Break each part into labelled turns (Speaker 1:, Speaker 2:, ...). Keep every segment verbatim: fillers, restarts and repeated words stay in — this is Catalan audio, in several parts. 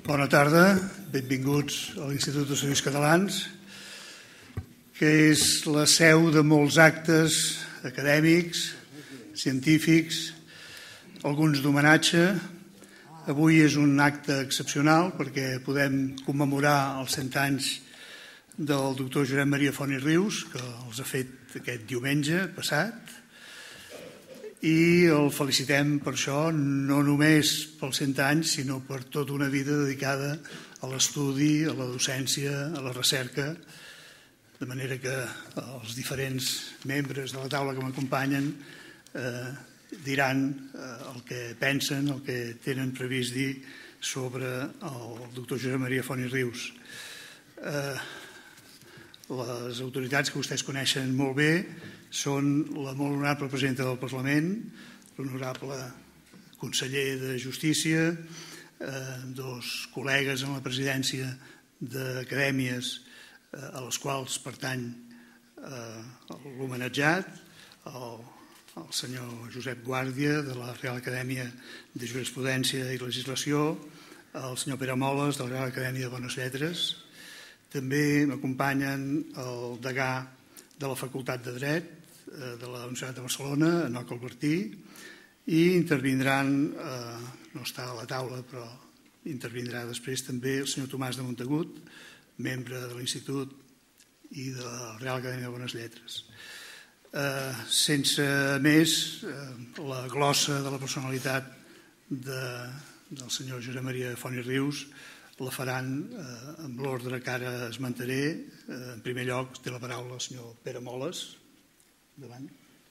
Speaker 1: Bona tarda, benvinguts a l'Institut d'Estudis Catalans, que és la seu de molts actes acadèmics, científics, alguns d'homenatge. Avui és un acte excepcional perquè podem commemorar els cent anys del doctor Josep Maria Font i Rius, que els ha fet aquest diumenge passat, i el felicitem per això, no només pels cent anys, sinó per tota una vida dedicada a l'estudi, a la docència, a la recerca, de manera que els diferents membres de la taula que m'acompanyen eh, diran eh, el que pensen, el que tenen previst dir sobre el doctor Josep Maria Font i Rius. Eh, les autoritats que vostès coneixen molt bé són la molt honorable presidenta del Parlament, l'honorable conseller de Justícia, eh, dos col·legues en la presidència d'acadèmies eh, a les quals pertany eh, l'homenatjat, el, el senyor Josep Guàrdia, de la Real Acadèmia de Jurisprudència i Legislació, el senyor Pere Moles, de la Real Acadèmia de Bones Lletres. També m'acompanyen el degà de la Facultat de Dret de la Universitat de Barcelona, Enoc Albertí, i intervindran, eh, no està a la taula, però intervindrà després també el senyor Tomàs de Montagut, membre de l'Institut i de la Real Acadèmia de Bones Lletres. Eh, sense més, eh, la glossa de la personalitat de, del senyor Josep Maria Font i Rius la faran eh, amb l'ordre que ara esmentaré. Eh, en primer lloc té la paraula el senyor Pere Moles. Davant.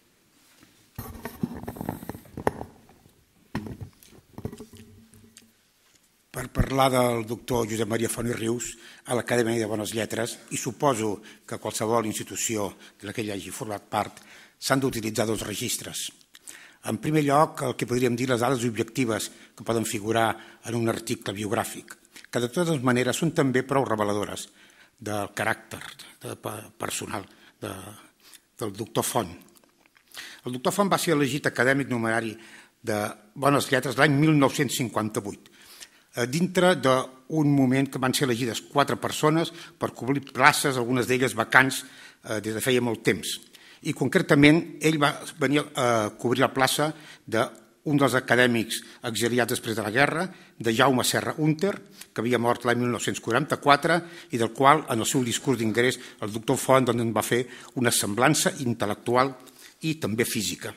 Speaker 2: Per parlar del doctor Josep Maria Font i Rius a l'Acadèmia de Bones Lletres, i suposo que qualsevol institució de la que ell hagi format part s'han d'utilitzar dos registres. En primer lloc, el que podríem dir les dades objectives que poden figurar en un article biogràfic, que de totes maneres són també prou reveladores del caràcter personal de del doctor Font. El doctor Font va ser elegit acadèmic numerari de Bones Lletres l'any mil nou-cents cinquanta-vuit, dintre d'un moment que van ser elegides quatre persones per cobrir places, algunes d'elles vacants des de feia molt temps. I concretament ell va venir a cobrir la plaça d'un dels acadèmics exiliats després de la guerra, de Jaume Serra Hunter, que havia mort l'any mil nou-cents quaranta-quatre i del qual, en el seu discurs d'ingrés, el doctor Font en va fer una semblança intel·lectual i també física.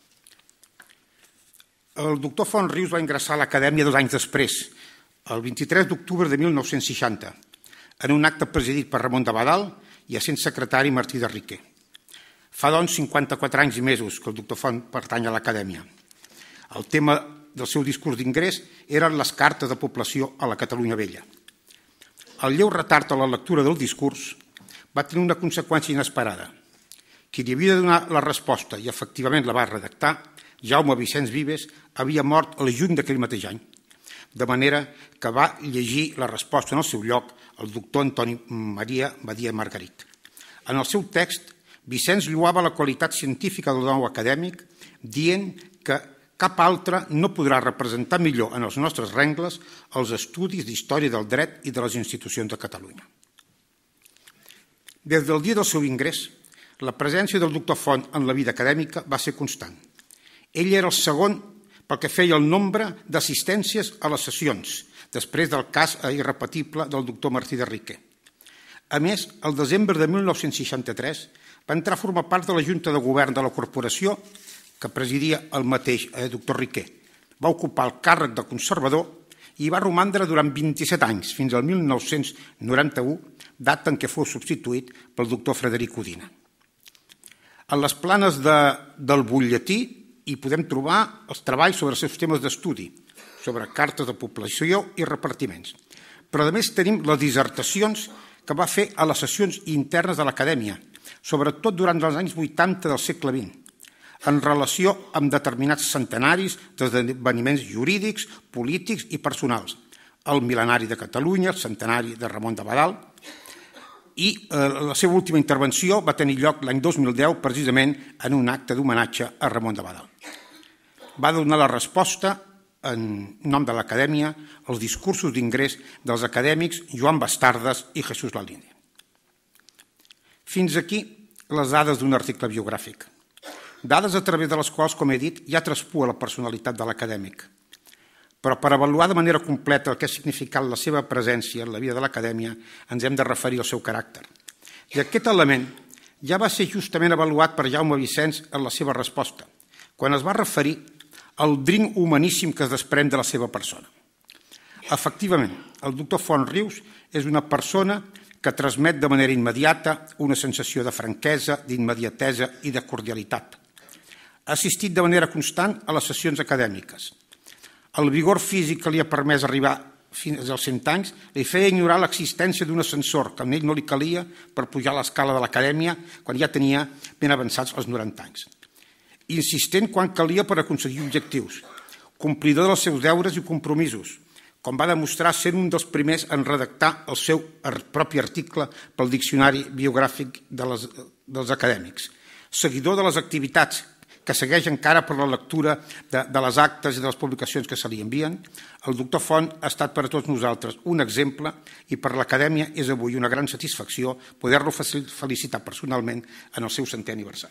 Speaker 2: El doctor Font Rius va ingressar a l'Acadèmia dos anys després, el vint-i-tres d'octubre de mil nou-cents seixanta, en un acte presidit per Ramon de Badal i essent secretari Martí de Riquer. Fa, doncs, cinquanta-quatre anys i mesos que el doctor Font pertany a l'Acadèmia. El tema del seu discurs d'ingrés eren les cartes de població a la Catalunya Vella. El lleu retard a la lectura del discurs va tenir una conseqüència inesperada. Qui li havia de donar la resposta i efectivament la va redactar, Jaume Vicenç Vives, havia mort el juny d'aquell mateix any, de manera que va llegir la resposta en el seu lloc el doctor Antoni Maria Badia Margarit. En el seu text, Vicenç lloava la qualitat científica del nou acadèmic, dient que cap altre no podrà representar millor en els nostres rengles els estudis d'història del dret i de les institucions de Catalunya. Des del dia del seu ingrés, la presència del doctor Font en la vida acadèmica va ser constant. Ell era el segon pel que feia el nombre d'assistències a les sessions, després del cas irrepetible del doctor Martí de Riquer. A més, el desembre de mil nou-cents seixanta-tres va entrar a formar part de la Junta de Govern de la Corporació que presidia el mateix doctor Riquer. Va ocupar el càrrec de conservador i va romandre durant vint-i-set anys, fins al mil nou-cents noranta-u, data en què fou substituït pel doctor Frederic Udina. En les planes de, del butlletí hi podem trobar els treballs sobre els seus temes d'estudi, sobre cartes de població i repartiments. Però a més tenim les dissertacions que va fer a les sessions internes de l'Acadèmia, sobretot durant els anys vuitanta del segle vint, en relació amb determinats centenaris d'esdeveniments jurídics, polítics i personals, el mil·lenari de Catalunya, el centenari de Ramon de Badal, i la seva última intervenció va tenir lloc l'any dos mil deu, precisament en un acte d'homenatge a Ramon de Badal. Va donar la resposta en nom de l'Acadèmia els discursos d'ingrés dels acadèmics Joan Bastardes i Jesús Lalinde. Fins aquí les dades d'un article biogràfic. Dades a través de les quals, com he dit, ja traspua la personalitat de l'acadèmic. Però per avaluar de manera completa el que ha significat la seva presència en la vida de l'Acadèmia, ens hem de referir al seu caràcter. I aquest element ja va ser justament avaluat per Jaume Vicens en la seva resposta, quan es va referir al drink humaníssim que es desprèn de la seva persona. Efectivament, el doctor Font Rius és una persona que transmet de manera immediata una sensació de franquesa, d'immediatesa i de cordialitat. Ha assistit de manera constant a les sessions acadèmiques. El vigor físic que li ha permès arribar fins als cent anys li feia ignorar l'existència d'un ascensor que a ell no li calia per pujar a l'escala de l'Acadèmia quan ja tenia ben avançats els noranta anys. Insistent quan calia per aconseguir objectius, complidor dels seus deures i compromisos, com va demostrar sent un dels primers en redactar el seu propi article pel Diccionari Biogràfic de les, dels Acadèmics, seguidor de les activitats que segueix encara per la lectura de, de les actes i de les publicacions que se li envien. El doctor Font ha estat per a tots nosaltres un exemple i per l'Acadèmia és avui una gran satisfacció poder-lo felicitar personalment en el seu centè aniversari.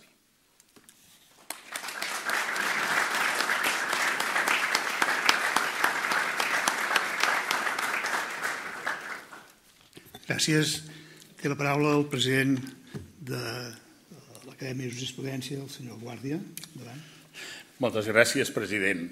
Speaker 1: Gràcies. Té la paraula el president de l'Acadèmia de Jurisprudència, el senyor Guàrdia. Endavant.
Speaker 3: Moltes gràcies, president.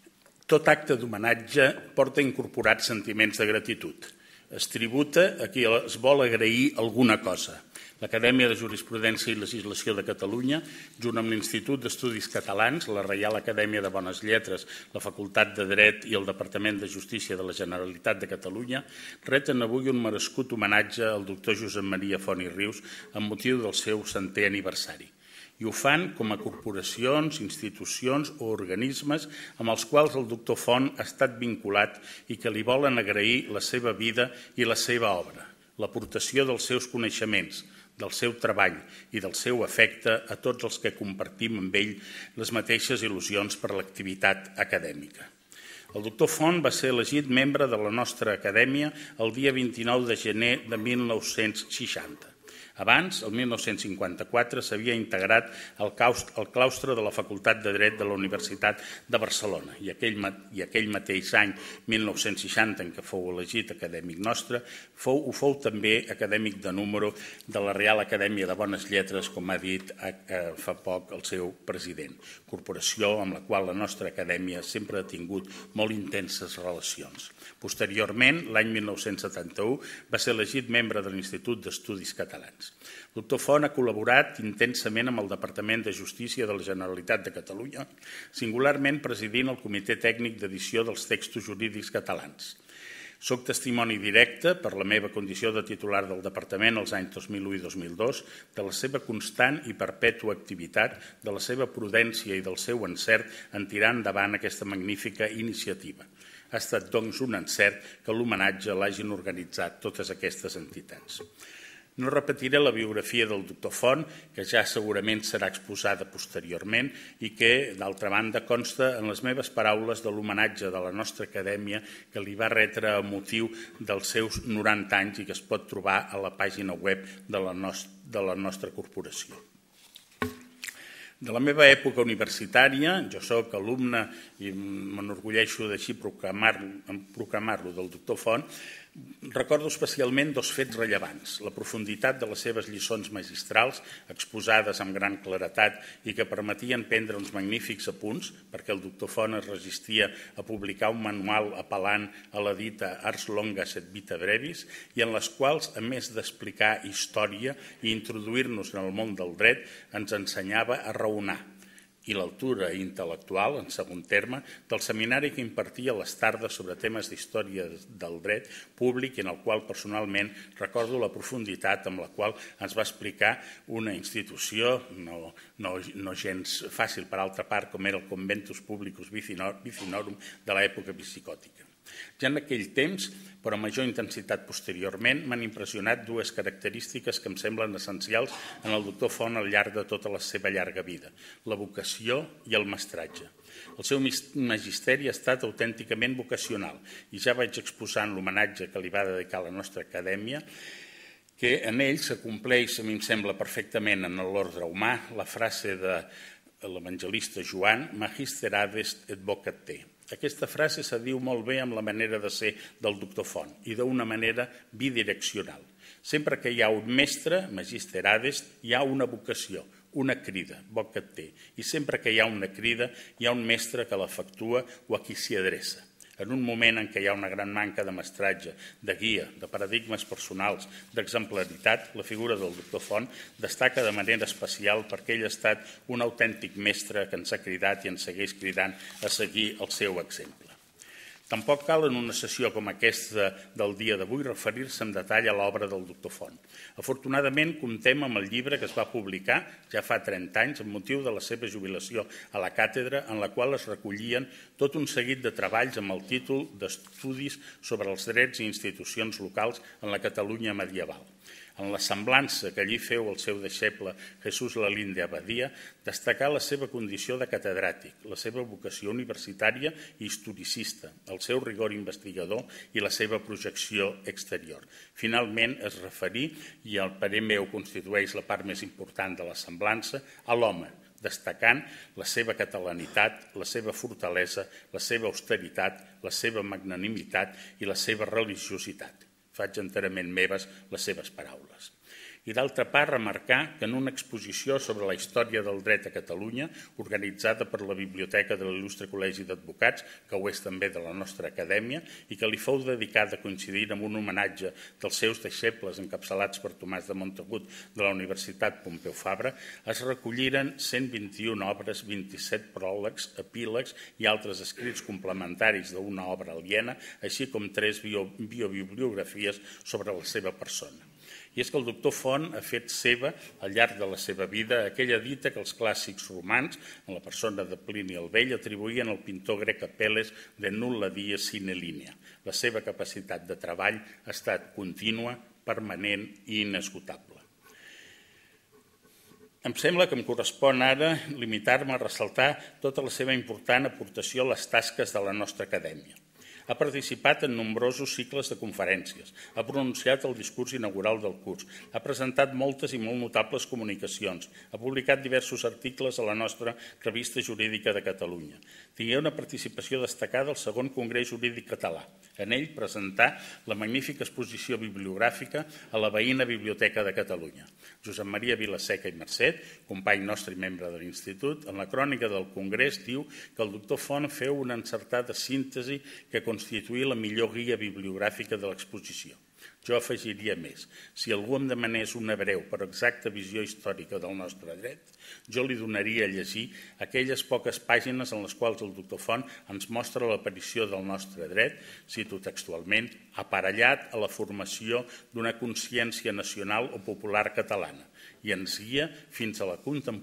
Speaker 3: Tot acte d'homenatge porta incorporats sentiments de gratitud. Es tributa a qui es vol agrair alguna cosa. L'Acadèmia de Jurisprudència i Legislació de Catalunya, junt amb l'Institut d'Estudis Catalans, la Reial Acadèmia de Bones Lletres, la Facultat de Dret i el Departament de Justícia de la Generalitat de Catalunya, reten avui un merescut homenatge al doctor Josep Maria Font i Rius amb motiu del seu centè aniversari. I ho fan com a corporacions, institucions o organismes amb els quals el doctor Font ha estat vinculat i que li volen agrair la seva vida i la seva obra, l'aportació dels seus coneixements, del seu treball i del seu afecte a tots els que compartim amb ell les mateixes il·lusions per l'activitat acadèmica. El doctor Font va ser elegit membre de la nostra acadèmia el dia vint-i-nou de gener de mil nou-cents seixanta. Abans, el mil nou-cents cinquanta-quatre, s'havia integrat al claustre de la Facultat de Dret de la Universitat de Barcelona i aquell, i aquell mateix any, mil nou-cents seixanta, en què fou elegit acadèmic nostre, fou, ho fou també acadèmic de número de la Reial Acadèmia de Bones Lletres, com ha dit eh, fa poc el seu president, corporació amb la qual la nostra acadèmia sempre ha tingut molt intenses relacions. Posteriorment, l'any mil nou-cents setanta-u, va ser elegit membre de l'Institut d'Estudis Catalans. El doctor Font ha col·laborat intensament amb el Departament de Justícia de la Generalitat de Catalunya, singularment presidint el Comitè Tècnic d'Edició dels Textos Jurídics Catalans. Soc testimoni directe, per la meva condició de titular del Departament els anys dos mil u i dos mil dos, de la seva constant i perpètua activitat, de la seva prudència i del seu encert en tirar endavant aquesta magnífica iniciativa. Ha estat, doncs, un encert que l'homenatge l'hagin organitzat totes aquestes entitats. No repetiré la biografia del doctor Font, que ja segurament serà exposada posteriorment i que, d'altra banda, consta en les meves paraules de l'homenatge de la nostra acadèmia que li va retre a motiu dels seus noranta anys i que es pot trobar a la pàgina web de la, nost- de la nostra corporació. De la meva època universitària, jo soc alumne i m'enorgulleixo d'així proclamar-lo proclamar-lo del doctor Font, recordo especialment dos fets rellevants: la profunditat de les seves lliçons magistrals, exposades amb gran claretat i que permetien prendre uns magnífics apunts, perquè el doctor Font es resistia a publicar un manual apel·lant a la dita Ars longas et vita brevis, i en les quals, a més d'explicar història i introduir-nos en el món del dret, ens ensenyava a raonar, i l'altura intel·lectual, en segon terme, del seminari que impartia a les tardes sobre temes d'història del dret públic i en el qual personalment recordo la profunditat amb la qual ens va explicar una institució no, no, no gens fàcil, per altra part, com era el Conventus Publicus Vicinorum de l'època visigòtica. Ja en aquell temps, però amb major intensitat posteriorment, m'han impressionat dues característiques que em semblen essencials en el doctor Font al llarg de tota la seva llarga vida: la vocació i el mestratge. El seu magisteri ha estat autènticament vocacional i ja vaig exposar en l'homenatge que li va dedicar a la nostra acadèmia que en ell s'acompleix, a mi em sembla perfectament en l'ordre humà, la frase de l'evangelista Joan, Magister adest et vocat te. Aquesta frase s'adiu molt bé amb la manera de ser del doctor Font i d'una manera bidireccional. Sempre que hi ha un mestre, Magister adest, hi ha una vocació, una crida, vocat te. I sempre que hi ha una crida, hi ha un mestre que l'efectua o a qui s'hi adreça. En un moment en què hi ha una gran manca de mestratge, de guia, de paradigmes personals, d'exemplaritat, la figura del doctor Font destaca de manera especial perquè ell ha estat un autèntic mestre que ens ha cridat i ens segueix cridant a seguir el seu exemple. Tampoc cal en una sessió com aquesta del dia d'avui referir-se en detall a l'obra del doctor Font. Afortunadament, comptem amb el llibre que es va publicar ja fa trenta anys amb motiu de la seva jubilació a la càtedra, en la qual es recollien tot un seguit de treballs amb el títol d'Estudis sobre els drets i institucions locals en la Catalunya medieval. En la semblança que allí feu el seu deixeble Jesús Lalín de Abadia, destacar la seva condició de catedràtic, la seva vocació universitària i historicista, el seu rigor investigador i la seva projecció exterior. Finalment, es referí, i al parer meu constitueix la part més important de la semblança, a l'home, destacant la seva catalanitat, la seva fortalesa, la seva austeritat, la seva magnanimitat i la seva religiositat. Faig enterament meves les seves paraules. I d'altra part, remarcar que en una exposició sobre la història del dret a Catalunya, organitzada per la Biblioteca de l'Il·lustre Col·legi d'Advocats, que ho és també de la nostra acadèmia, i que li fou dedicada coincidint amb un homenatge dels seus deixebles encapçalats per Tomàs de Montagut de la Universitat Pompeu Fabra, es recolliren cent vint-i-una obres, vint-i-set pròlegs, epílegs i altres escrits complementaris d'una obra aliena, així com tres biobiografies sobre la seva persona. I és que el doctor Font ha fet seva, al llarg de la seva vida, aquella dita que els clàssics romans, en la persona de Plini el Vell, atribuïen al pintor grec Apel·les de nulla dies sine linea. La seva capacitat de treball ha estat contínua, permanent i inesgotable. Em sembla que em correspon ara limitar-me a ressaltar tota la seva important aportació a les tasques de la nostra acadèmia. Ha participat en nombrosos cicles de conferències, ha pronunciat el discurs inaugural del curs, ha presentat moltes i molt notables comunicacions, ha publicat diversos articles a la nostra revista jurídica de Catalunya. Tingué una participació destacada al segon Congrés Jurídic Català. En ell presentà la magnífica exposició bibliogràfica a la veïna Biblioteca de Catalunya. Josep Maria Vilaseca i Mercet, company nostre i membre de l'Institut, en la crònica del Congrés diu que el doctor Font feu una encertada síntesi que constituir la millor guia bibliogràfica de l'exposició. Jo afegiria més. Si algú em demanés una breu però exacta visió històrica del nostre dret, jo li donaria a llegir aquelles poques pàgines en les quals el doctor Font ens mostra l'aparició del nostre dret, cito textualment, aparellat a la formació d'una consciència nacional o popular catalana i ens guia fins a la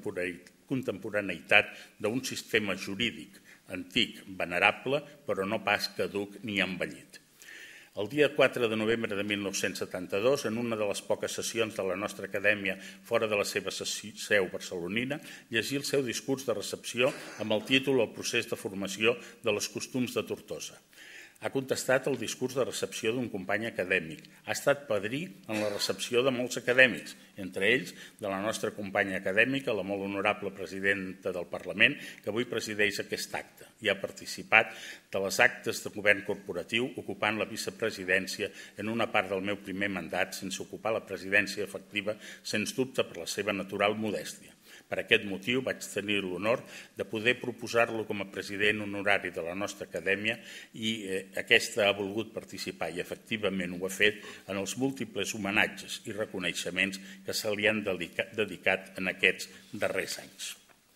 Speaker 3: contemporaneïtat d'un sistema jurídic antic, venerable, però no pas caduc ni envellit. El dia quatre de novembre de mil nou-cents setanta-dos, en una de les poques sessions de la nostra acadèmia fora de la seva seu barcelonina, llegí el seu discurs de recepció amb el títol El procés de formació de les costums de Tortosa. Ha contestat el discurs de recepció d'un company acadèmic. Ha estat padrí en la recepció de molts acadèmics, entre ells de la nostra companya acadèmica, la molt honorable presidenta del Parlament, que avui presideix aquest acte, i ha participat de les actes de govern corporatiu ocupant la vicepresidència en una part del meu primer mandat sense ocupar la presidència efectiva, sens dubte per la seva natural modèstia. Per aquest motiu vaig tenir l'honor de poder proposar-lo com a president honorari de la nostra acadèmia i aquesta ha volgut participar i efectivament ho ha fet en els múltiples homenatges i reconeixements que se li han dedicat en aquests darrers anys.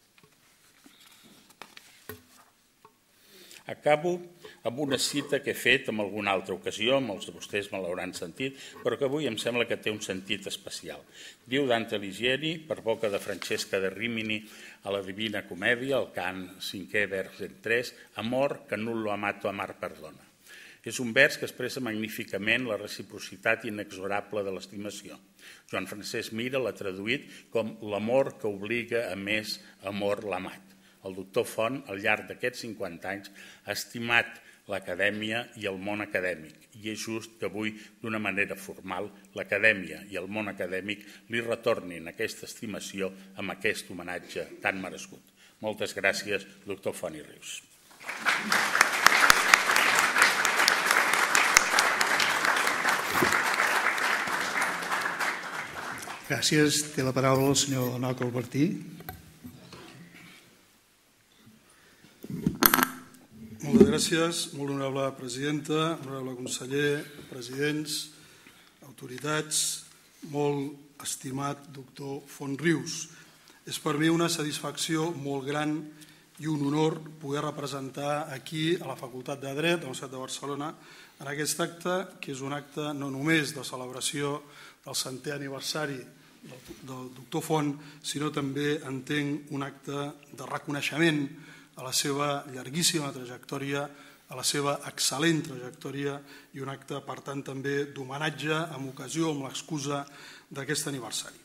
Speaker 3: Acabo amb una cita que he fet en alguna altra ocasió, molts de vostès me l'hauran sentit, però que avui em sembla que té un sentit especial. Diu Dante Alighieri, per boca de Francesca de Rimini, a la Divina Comèdia, el cant cinquè vers en tres, amor que nullo amato amar perdona. que és un vers que expressa magníficament la reciprocitat inexorable de l'estimació. Joan Francesc Mira l'ha traduït com l'amor que obliga a més amor l'amat. El doctor Font, al llarg d'aquests cinquanta anys, ha estimat l'acadèmia i el món acadèmic, i és just que avui, d'una manera formal, l'acadèmia i el món acadèmic li retornin aquesta estimació amb aquest homenatge tan merescut. Moltes gràcies, doctor Font i Rius.
Speaker 1: Gràcies. Té la paraula el senyor Enoc Albertí.
Speaker 4: Moltes gràcies, molt honorable presidenta, honorable conseller, presidents, autoritats, molt estimat doctor Font Rius. És per mi una satisfacció molt gran i un honor poder representar aquí a la Facultat de Dret de la Universitat de Barcelona en aquest acte, que és un acte no només de celebració del centè aniversari del doctor Font, sinó també entenc un acte de reconeixement a la seva llarguíssima trajectòria, a la seva excel·lent trajectòria i un acte, per tant, també d'homenatge amb ocasió, amb l'excusa d'aquest aniversari.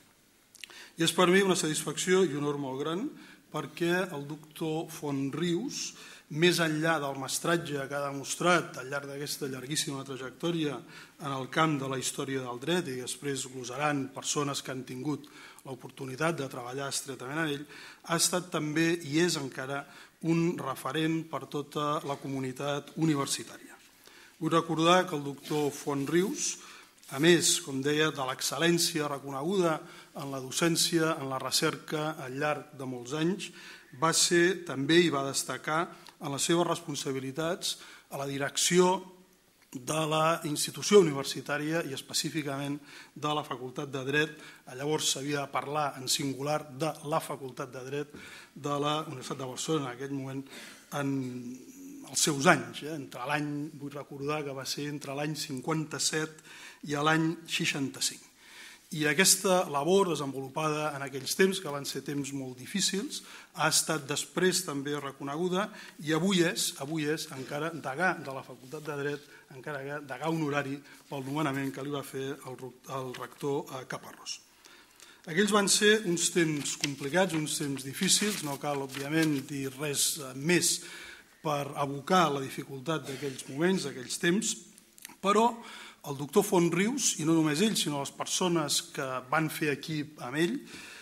Speaker 4: I és per mi una satisfacció i un honor molt gran perquè el doctor Font Rius, més enllà del mestratge que ha demostrat al llarg d'aquesta llarguíssima trajectòria en el camp de la història del dret, i després glosaran persones que han tingut l'oportunitat de treballar estretament en ell, ha estat també i és encara un referent per tota la comunitat universitària. Vull recordar que el doctor Font Rius, a més, com deia, de l'excel·lència reconeguda en la docència, en la recerca al llarg de molts anys, va ser també i va destacar en les seves responsabilitats a la direcció de la institució universitària i específicament de la Facultat de Dret. Llavors s'havia de parlar en singular de la Facultat de Dret de la Universitat de Barcelona en aquell moment, en els seus anys, eh? entre l'any, vull recordar que va ser entre l'any cinquanta-set i l'any seixanta-cinc. I aquesta labor desenvolupada en aquells temps, que van ser temps molt difícils, ha estat després també reconeguda i avui és, avui és encara degà de la Facultat de Dret, encara degà honorari pel nomenament que li va fer el rector Caparrós. Aquells van ser uns temps complicats, uns temps difícils, no cal, òbviament, dir res més per abocar la dificultat d'aquells moments, d'aquells temps, però el doctor Font Rius, i no només ell, sinó les persones que van fer equip amb ell,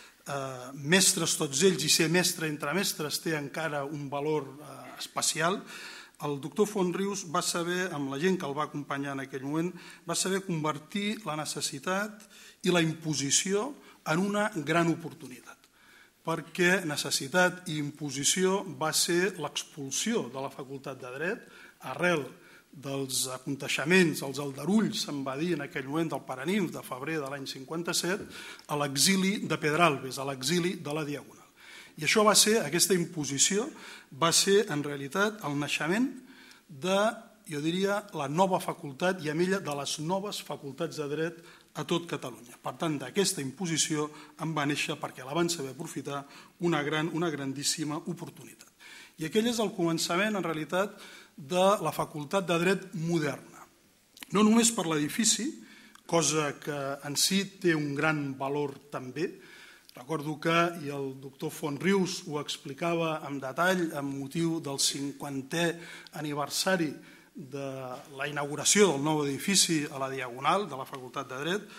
Speaker 4: mestres tots ells, i ser mestre entre mestres té encara un valor especial, el doctor Font Rius va saber, amb la gent que el va acompanyar en aquell moment, va saber convertir la necessitat i la imposició en una gran oportunitat, perquè necessitat i imposició va ser l'expulsió de la Facultat de Dret arrel dels aconteixements, els aldarulls, se'n va dir en aquell moment del Paranimf de febrer de l'any cinquanta-set, a l'exili de Pedralbes, a l'exili de la Diagonal. I això va ser, aquesta imposició, va ser en realitat el naixement de, jo diria, la nova facultat i amb ella de les noves facultats de dret a tot Catalunya. Per tant, d'aquesta imposició en va néixer, perquè la van saber aprofitar, una gran, una grandíssima oportunitat. I aquell és el començament, en realitat, de la Facultat de Dret moderna. No només per l'edifici, cosa que en si té un gran valor també. Recordo que, i el doctor Font Rius ho explicava amb detall amb motiu del cinquantè aniversari de la inauguració del nou edifici a la Diagonal de la Facultat de Dret,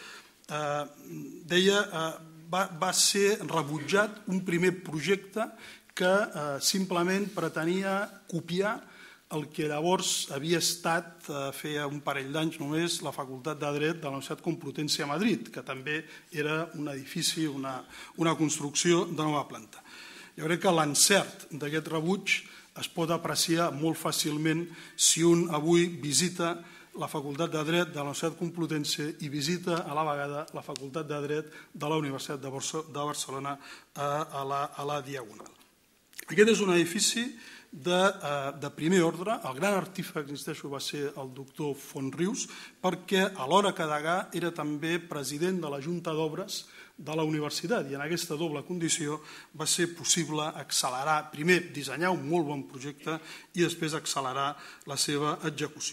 Speaker 4: eh, deia eh, va, va ser rebutjat un primer projecte que eh, simplement pretenia copiar el que llavors havia estat, feia un parell d'anys només, la Facultat de Dret de la Universitat Complutense a Madrid, que també era un edifici, una, una construcció de nova planta. Jo crec que l'encert d'aquest rebuig es pot apreciar molt fàcilment si un avui visita la Facultat de Dret de la Universitat Complutense i visita a la vegada la Facultat de Dret de la Universitat de Barcelona a la, a la Diagonal. Aquest és un edifici de, de primer ordre. El gran artífex, insisteixo, va ser el doctor Font Rius, perquè alhora que degà era també president de la Junta d'Obres de la universitat, i en aquesta doble condició va ser possible accelerar, primer dissenyar un molt bon projecte i després accelerar la seva execució.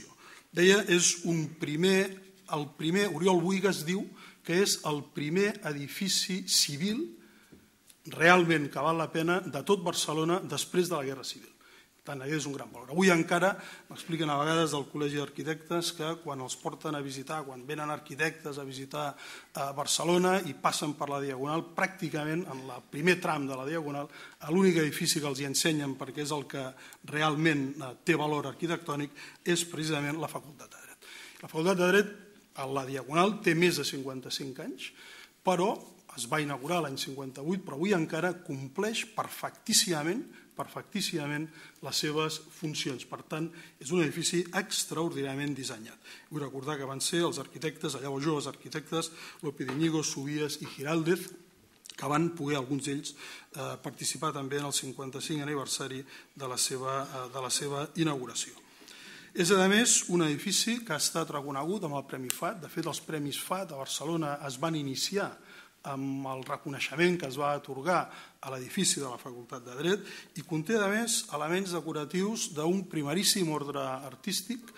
Speaker 4: Deia, és un primer, el primer, Oriol Buigas diu que és el primer edifici civil realment que val la pena de tot Barcelona després de la Guerra Civil. Per tant, és un gran valor. Avui encara m'expliquen a vegades del Col·legi d'Arquitectes que quan els porten a visitar, quan venen arquitectes a visitar Barcelona i passen per la Diagonal, pràcticament en el primer tram de la Diagonal, l'únic edifici que els hi ensenyen, perquè és el que realment té valor arquitectònic, és precisament la Facultat de Dret. La Facultat de Dret a la Diagonal té més de cinquanta-cinc anys, però es va inaugurar l'any cinquanta-vuit, però avui encara compleix perfectíssimament perfectíssimament les seves funcions. Per tant, és un edifici extraordinàriament dissenyat. Vull recordar que van ser els arquitectes, allà o jo, els arquitectes López Íñigo, Subías i Giraldez, que van poder, alguns d'ells, participar també en el cinquanta-cinc aniversari de la seva, de la seva inauguració. És, a més, un edifici que ha estat reconegut amb el Premi F A T. De fet, els Premis F A T a Barcelona es van iniciar amb el reconeixement que es va atorgar a l'edifici de la Facultat de Dret i conté, a més, elements decoratius d'un primeríssim ordre artístic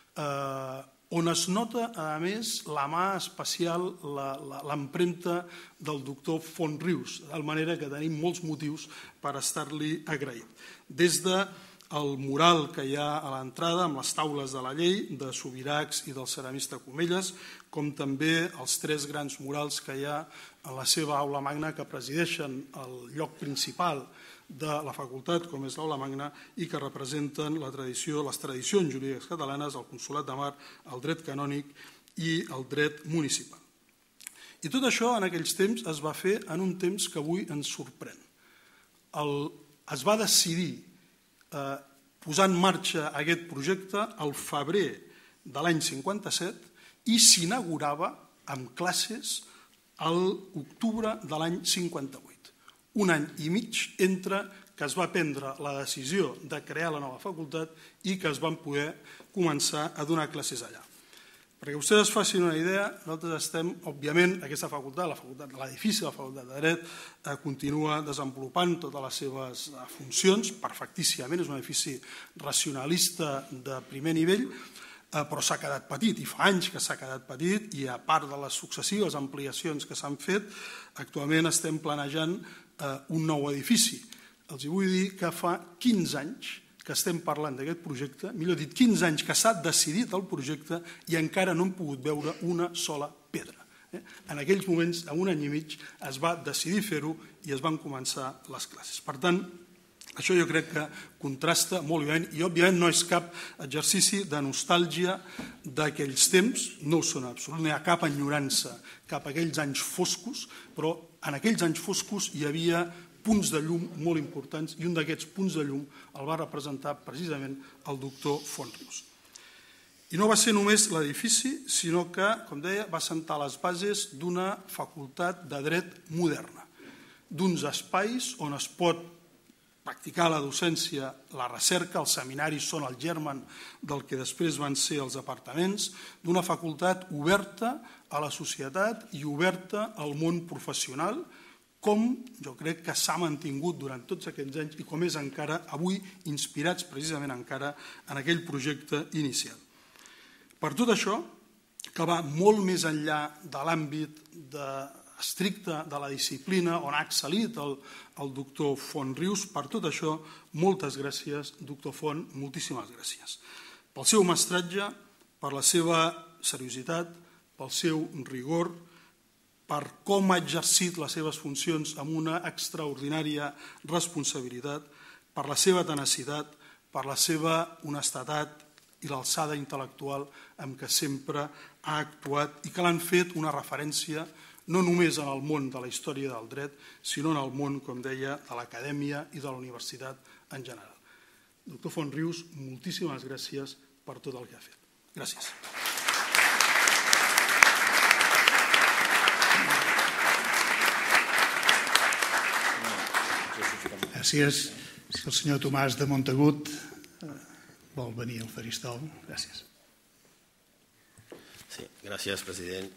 Speaker 4: on es nota, a més, la mà especial, l'empremta del doctor Font-Rius, de tal manera que tenim molts motius per estar-li agraït. Des de el mural que hi ha a l'entrada amb les taules de la llei de Subirachs i del ceramista Comelles, com també els tres grans murals que hi ha a la seva aula magna que presideixen el lloc principal de la facultat, com és l'aula magna, i que representen la tradició, les tradicions jurídiques catalanes, el consolat de mar, el dret canònic i el dret municipal. I tot això en aquells temps es va fer en un temps que avui ens sorprèn. Es va decidir posar en marxa aquest projecte al febrer de l'any cinquanta-set i s'inaugurava amb classes a l'octubre de l'any cinquanta-vuit. Un any i mig entre que es va prendre la decisió de crear la nova facultat i que es van poder començar a donar classes allà. Perquè vostès es facin una idea, nosaltres estem, òbviament, aquesta facultat, l'edifici de la Facultat de Dret, continua desenvolupant totes les seves funcions perfectíssimament, és un edifici racionalista de primer nivell, però s'ha quedat petit, i fa anys que s'ha quedat petit, i a part de les successives ampliacions que s'han fet, actualment estem planejant un nou edifici. Els vull dir que fa quinze anys que estem parlant d'aquest projecte, millor dit, quinze anys que s'ha decidit el projecte i encara no hem pogut veure una sola pedra. En aquells moments, en un any i mig, es va decidir fer-ho i es van començar les classes. Per tant, això jo crec que contrasta molt bé i, òbviament, no és cap exercici de nostàlgia d'aquells temps, no ho són absolut, no hi ha cap enyorança cap a aquells anys foscos, però en aquells anys foscos hi havia punts de llum molt importants i un d'aquests punts de llum el va representar precisament el doctor Font-Rius. I no va ser només l'edifici, sinó que, com deia, va assentar les bases d'una facultat de dret moderna, d'uns espais on es pot practicar la docència, la recerca, els seminaris són el germen del que després van ser els apartaments, d'una facultat oberta a la societat i oberta al món professional, com jo crec que s'ha mantingut durant tots aquests anys i com és encara avui, inspirats precisament encara en aquell projecte inicial. Per tot això, que va molt més enllà de l'àmbit estricte de la disciplina on ha excel·lit el doctor Font-Rius, per tot això, moltes gràcies, doctor Font, moltíssimes gràcies. Pel seu mestratge, per la seva seriositat, pel seu rigor, per com ha exercit les seves funcions amb una extraordinària responsabilitat, per la seva tenacitat, per la seva honestedat i l'alçada intel·lectual amb què sempre ha actuat i que l'han fet una referència no només en el món de la història del dret, sinó en el món, com deia, de l'acadèmia i de la universitat en general. Doctor Font-Rius, moltíssimes gràcies per tot el que ha fet. Gràcies.
Speaker 1: Gràcies. Si el senyor Tomàs de Montagut vol venir al faristol. Gràcies.
Speaker 5: Sí, gràcies, president.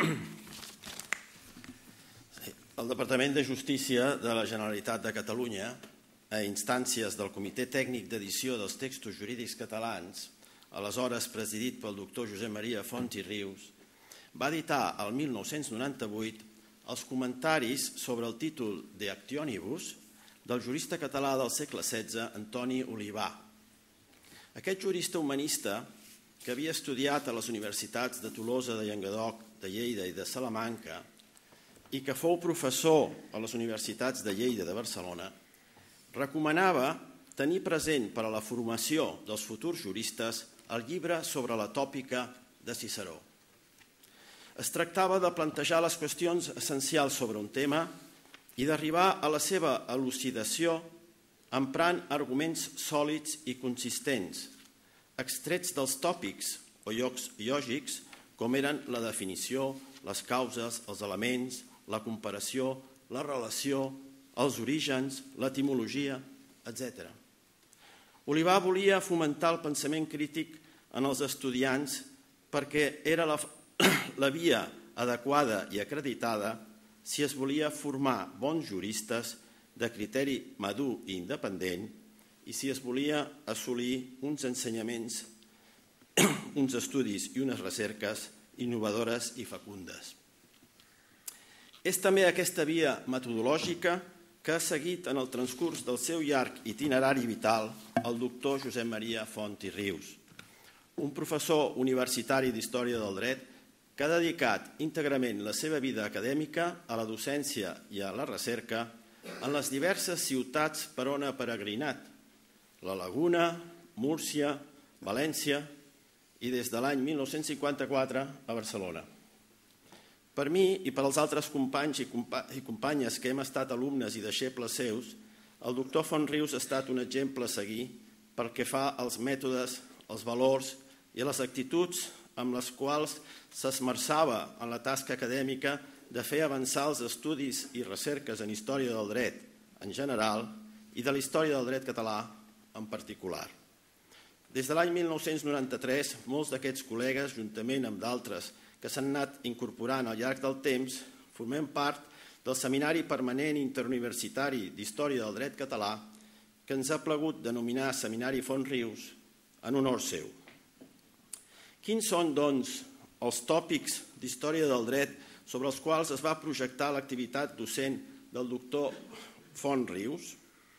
Speaker 5: El Departament de Justícia de la Generalitat de Catalunya, a instàncies del Comitè Tècnic d'Edició dels Textos Jurídics Catalans, aleshores presidit pel doctor Josep Maria Font i Rius, va editar el mil nou-cents noranta-vuit els comentaris sobre el títol De Actionibus del jurista català del segle setze, Antoni Olivà. Aquest jurista humanista, que havia estudiat a les universitats de Tolosa, de Llenguadoc, de Lleida i de Salamanca, i que fou professor a les universitats de Lleida i de Barcelona, recomanava tenir present per a la formació dels futurs juristes el llibre sobre la tòpica de Ciceró. Es tractava de plantejar les qüestions essencials sobre un tema i d'arribar a la seva elucidació emprant arguments sòlids i consistents, extrets dels tòpics o llocs lògics com eren la definició, les causes, els elements, la comparació, la relació, els orígens, l'etimologia, etcètera. Olivà volia fomentar el pensament crític en els estudiants perquè era la, la via adequada i acreditada si es volia formar bons juristes de criteri madur i independent i si es volia assolir uns ensenyaments, uns estudis i unes recerques innovadores i fecundes. És també aquesta via metodològica que ha seguit en el transcurs del seu llarg itinerari vital el doctor Josep Maria Font i Rius, un professor universitari d'Història del Dret que ha dedicat íntegrament la seva vida acadèmica a la docència i a la recerca en les diverses ciutats per on ha peregrinat, la Laguna, Múrcia, València i des de l'any mil nou-cents cinquanta-quatre a Barcelona. Per mi i per als altres companys i companyes que hem estat alumnes i deixebles seus, el doctor Font Rius ha estat un exemple a seguir pel que fa als mètodes, als valors i a les actituds amb les quals s'esmerçava en la tasca acadèmica de fer avançar els estudis i recerques en història del dret en general i de la història del dret català en particular. Des de l'any mil nou-cents noranta-tres, molts d'aquests col·legues, juntament amb d'altres que s'han anat incorporant al llarg del temps, formem part del Seminari Permanent Interuniversitari d'Història del Dret Català que ens ha plagut denominar Seminari Font Rius en honor seu. Quins són, doncs, els tòpics d'història del dret sobre els quals es va projectar l'activitat docent del doctor Font Rius?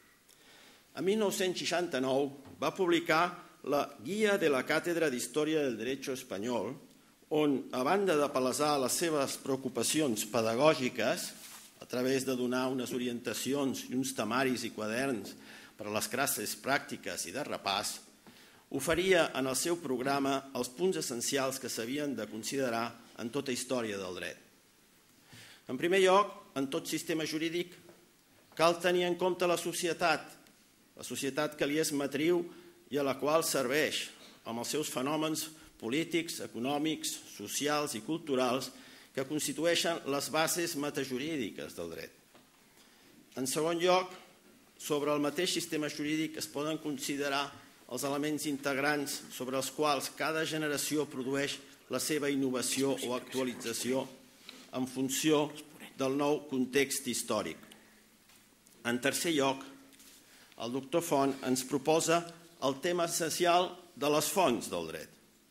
Speaker 5: En mil nou-cents seixanta-nou va publicar la Guia de la Càtedra d'Història del Derecho Espanyol, on, a banda de palesar les seves preocupacions pedagògiques, a través de donar unes orientacions i uns temaris i quaderns per a les classes pràctiques i de repàs, oferia en el seu programa els punts essencials que s'havien de considerar en tota història del dret. En primer lloc, en tot sistema jurídic, cal tenir en compte la societat, la societat que li és matriu i a la qual serveix, amb els seus fenòmens polítics, econòmics, socials i culturals que constitueixen les bases metajurídiques del dret. En segon lloc, sobre el mateix sistema jurídic es poden considerar els elements integrants sobre els quals cada generació produeix la seva innovació o actualització en funció del nou context històric. En tercer lloc, el doctor Font ens proposa el tema essencial de les fonts del dret.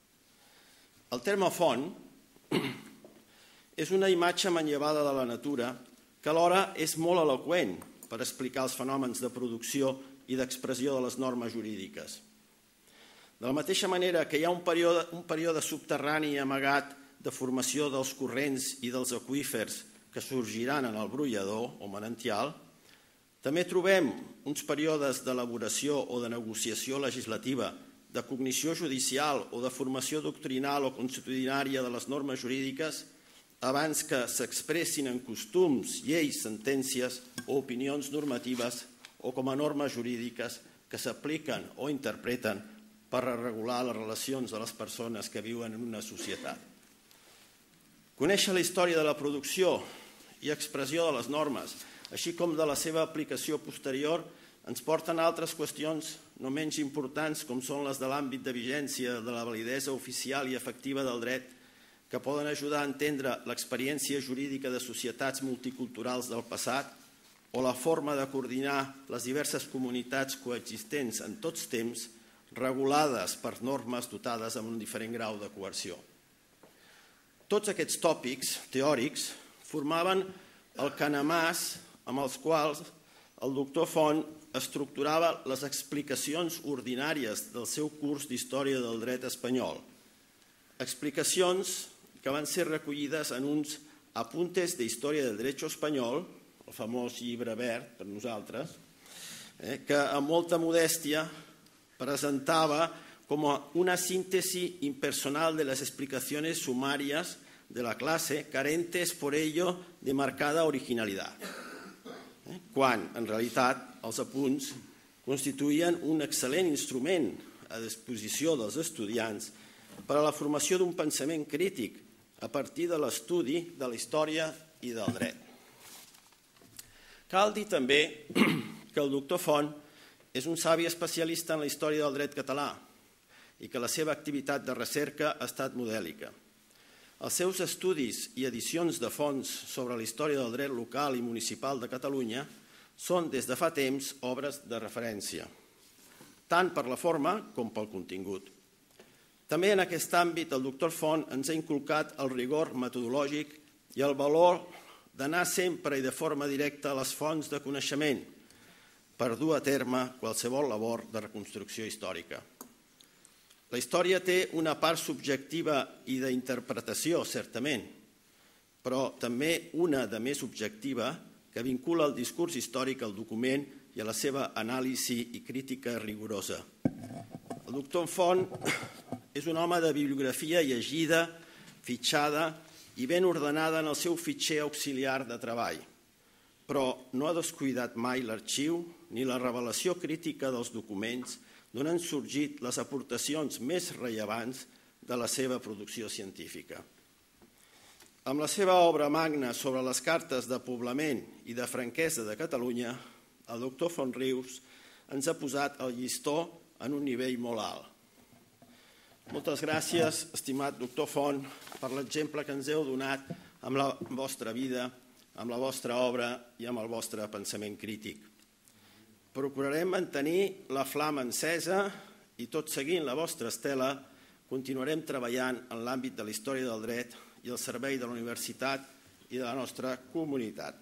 Speaker 5: El terme font és una imatge manllevada de la natura que alhora és molt eloqüent per explicar els fenòmens de producció i d'expressió de les normes jurídiques. De la mateixa manera que hi ha un període, un període subterrani amagat de formació dels corrents i dels aqüífers que sorgiran en el brollador o manantial, també trobem uns períodes d'elaboració o de negociació legislativa, de cognició judicial o de formació doctrinal o constitucionària de les normes jurídiques abans que s'expressin en costums, lleis, sentències o opinions normatives o com a normes jurídiques que s'apliquen o interpreten per regular les relacions de les persones que viuen en una societat. Conèixer la història de la producció i expressió de les normes, així com de la seva aplicació posterior, ens porten a altres qüestions no menys importants com són les de l'àmbit de vigència de la validesa oficial i efectiva del dret que poden ajudar a entendre l'experiència jurídica de societats multiculturals del passat o la forma de coordinar les diverses comunitats coexistents en tots temps regulades per normes dotades amb un diferent grau de coerció. Tots aquests tòpics teòrics formaven el canamàs amb els quals el doctor Font estructurava les explicacions ordinàries del seu curs d'Història del Dret espanyol. Explicacions que van ser recollides en uns apuntes de Història del Derecho espanyol, el famós llibre verd per nosaltres, eh, que amb molta modèstia presentava como una síntesi impersonal de las explicaciones sumarias de la clase, carentes por ello de marcada originalidad, eh, quan en realitat els apunts constituïen un excel·lent instrument a disposició dels estudiants per a la formació d'un pensament crític a partir de l'estudi de la història i del dret. Cal dir també que el doctor Font és un savi especialista en la història del dret català i que la seva activitat de recerca ha estat modèlica. Els seus estudis i edicions de fons sobre la història del dret local i municipal de Catalunya són des de fa temps obres de referència, tant per la forma com pel contingut. També en aquest àmbit el doctor Font ens ha inculcat el rigor metodològic i el valor d'anar sempre i de forma directa a les fonts de coneixement per dur a terme qualsevol labor de reconstrucció històrica. La història té una part subjectiva i d'interpretació, certament, però també una de més objectiva que vincula el discurs històric al document i a la seva anàlisi i crítica rigorosa. El doctor Font és un home de bibliografia llegida, fitxada i ben ordenada en el seu fitxer auxiliar de treball, però no ha descuidat mai l'arxiu ni la revelació crítica dels documents d'on han sorgit les aportacions més rellevants de la seva producció científica. Amb la seva obra magna sobre les cartes de poblament i de franquesa de Catalunya, el doctor Fontrius ens ha posat el llistó en un nivell molt alt. Moltes gràcies, estimat doctor Font, per l'exemple que ens heu donat amb la vostra vida, amb la vostra obra i amb el vostre pensament crític. Procurarem mantenir la flama encesa i, tot seguint la vostra estela, continuarem treballant en l'àmbit de la història del dret i el servei de la universitat i de la nostra comunitat.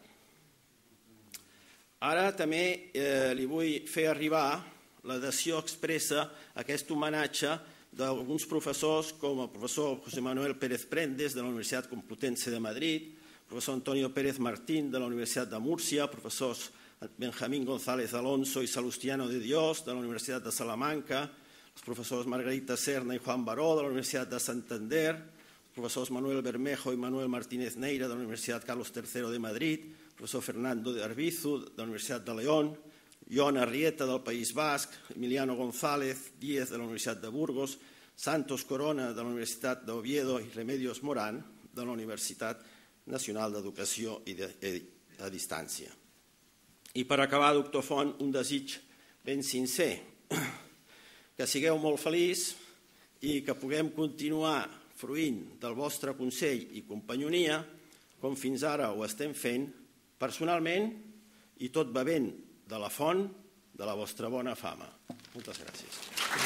Speaker 5: Ara també eh, li vull fer arribar l'adhesió expressa a aquest homenatge d'alguns professors com el professor José Manuel Pérez Prendes de la Universitat Complutense de Madrid, el professor Antonio Pérez Martín de la Universitat de Múrcia, professors Benjamín González Alonso y Salustiano de Dios de la Universidad de Salamanca, los profesores Margarita Serna y Juan Baró de la Universidad de Santander, los profesores Manuel Bermejo y Manuel Martínez Neira de la Universidad Carlos tercero de Madrid, el profesor Fernando de Arbizu de la Universidad de León, Joan Arrieta del País Basc, Emiliano González Díez de la Universidad de Burgos, Santos Corona de la Universitat d'Oviedo i Remedios Morán de la Universitat Nacional d'Educació i de, a Distància. I per acabar, doctor Font, un desig ben sincer, que sigueu molt feliç i que puguem continuar fruint del vostre consell i companyonia, com fins ara ho estem fent, personalment i tot bevent de la font de la vostra bona fama. Moltes gràcies.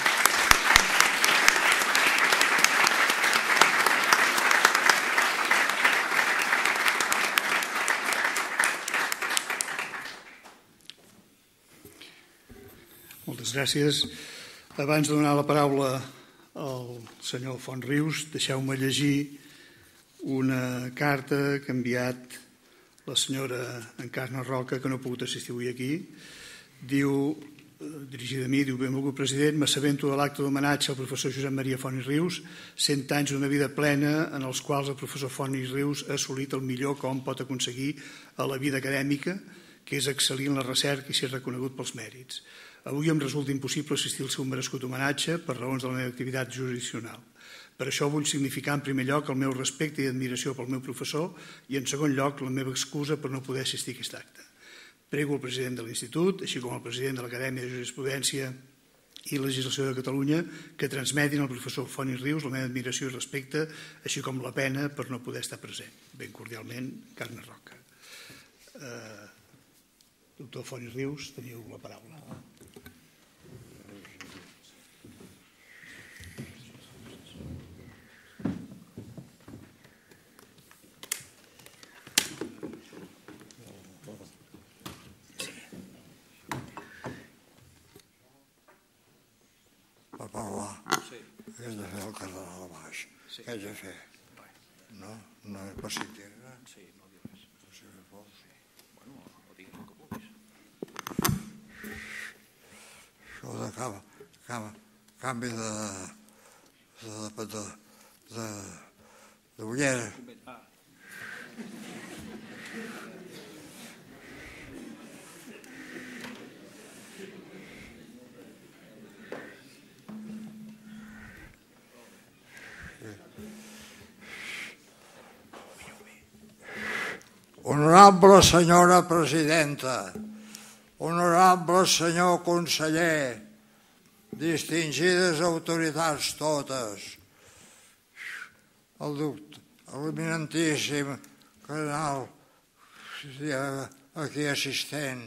Speaker 1: Moltes gràcies. Abans de donar la paraula al senyor Fontrius, deixeu-me llegir una carta que ha enviat la senyora Encarna Roca, que no ha pogut assistir avui aquí. Diu, dirigida a mi, diu: benvolgut president, m'assabento de l'acte d'homenatge al professor Josep Maria Font i Rius, cent anys d'una vida plena en els quals el professor Font i Rius ha assolit el millor que hom pot aconseguir a la vida acadèmica, que és excel·lir en la recerca i ser reconegut pels mèrits. Avui em resulta impossible assistir al seu merescut homenatge per raons de la meva activitat jurisdiccional. Per això vull significar en primer lloc el meu respecte i admiració pel meu professor i en segon lloc la meva excusa per no poder assistir a aquest acte. Prego el president de l'Institut, així com el president de l'Acadèmia de Jurisprudència i Legislació de Catalunya, que transmetin al professor Font i Rius la meva admiració i respecte, així com la pena per no poder estar present. Ben cordialment, Carme Roca. Eh, doctor Font i Rius, teniu la paraula.
Speaker 6: de fer el cardenal a baix. Què haig de fer? No? No és per sentir, no?
Speaker 2: Sí, no diu res. Bueno, no diguis el que vulguis.
Speaker 6: Això de canvi de de d'ullera. Honorable senyora presidenta, honorable senyor conseller, distingides autoritats totes, el doctor, l'eminentíssim cardenal aquí assistent.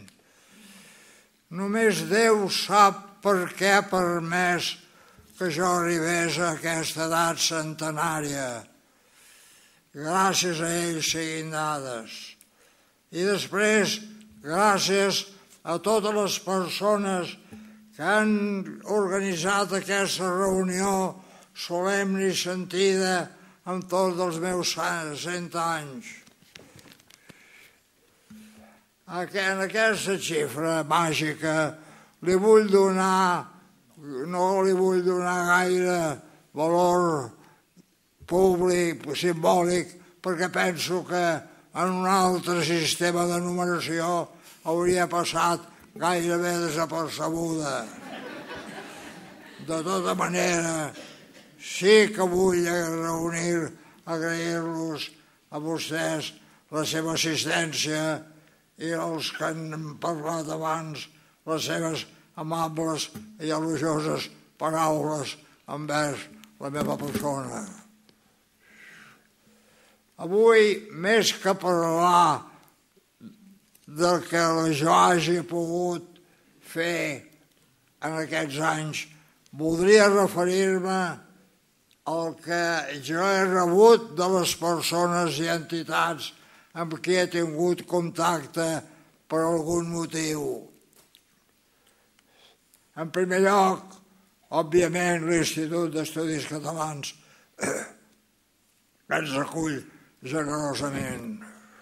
Speaker 6: Només Déu sap per què ha permès que jo arribés a aquesta edat centenària. Gràcies a ell siguin dades. I després, gràcies a totes les persones que han organitzat aquesta reunió solemne i sentida amb tots els meus cent anys. En aquesta xifra màgica li vull donar, no li vull donar gaire valor públic, simbòlic, perquè penso que en un altre sistema de numeració hauria passat gairebé desapercebuda. De tota manera, sí que vull reunir, agrair-los a vostès la seva assistència i els que han parlat abans les seves amables i elogioses paraules envers la meva persona. Avui, més que parlar del que jo hagi pogut fer en aquests anys, voldria referir-me al que jo he rebut de les persones i entitats amb qui he tingut contacte per algun motiu. En primer lloc, òbviament, l'Institut d'Estudis Catalans, que ens recull generosament.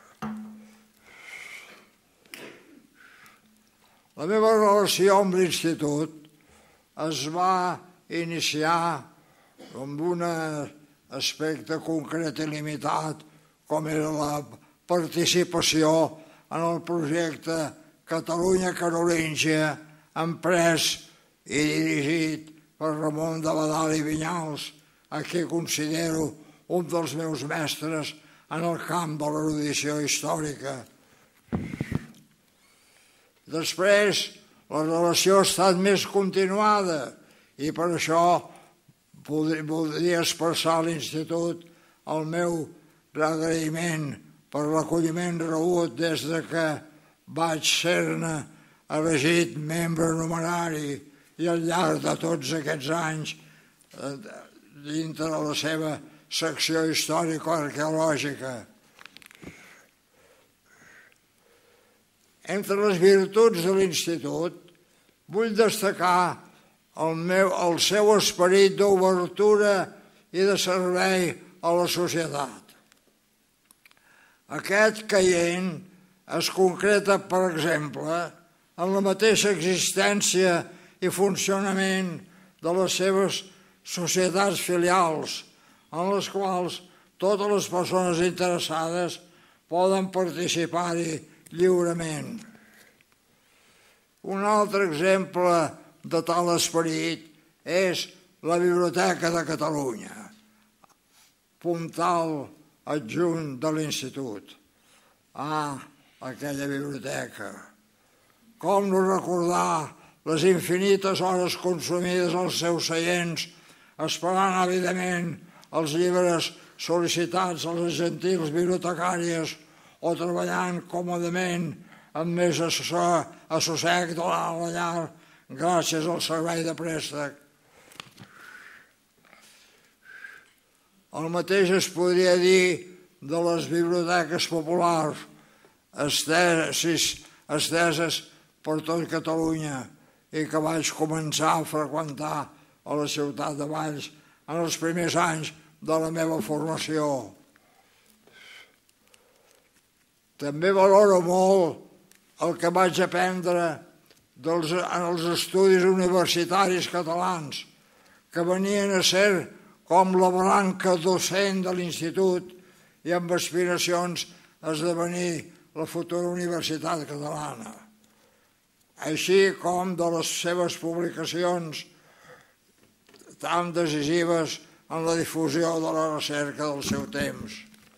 Speaker 6: La meva relació amb l'Institut es va iniciar amb un aspecte concret i limitat, com era la participació en el projecte Catalunya Carolíngia, emprès i dirigit per Ramon de Badal i Vinyals, a qui considero un dels meus mestres en el camp de l'erudició històrica. Després, la relació ha estat més continuada i per això voldria expressar a l'Institut el meu agraïment per l'acolliment rebut des que vaig ser-ne elegit membre numerari i al llarg de tots aquests anys dintre de la seva secció històrico-arqueològica. Entre les virtuts de l'Institut vull destacar el, meu, el seu esperit d'obertura i de servei a la societat. Aquest caient es concreta, per exemple, en la mateixa existència i funcionament de les seves societats filials, en les quals totes les persones interessades poden participar-hi lliurement. Un altre exemple de tal esperit és la Biblioteca de Catalunya, puntal adjunt de l'Institut. Ah, aquella biblioteca! Com no recordar les infinites hores consumides als seus seients, esperant àvidament els llibres sol·licitats a les gentils bibliotecàries o treballant còmodament amb més assossec de la llar gràcies al servei de préstec. El mateix es podria dir de les biblioteques populars esteses per tot Catalunya i que vaig començar a freqüentar a la ciutat de Valls en els primers anys de la meva formació. També valoro molt el que vaig aprendre dels, en els estudis universitaris catalans, que venien a ser com la branca docent de l'institut i amb aspiracions a esdevenir la futura Universitat Catalana, així com de les seves publicacions tan decisives en la difusió de la recerca del seu temps.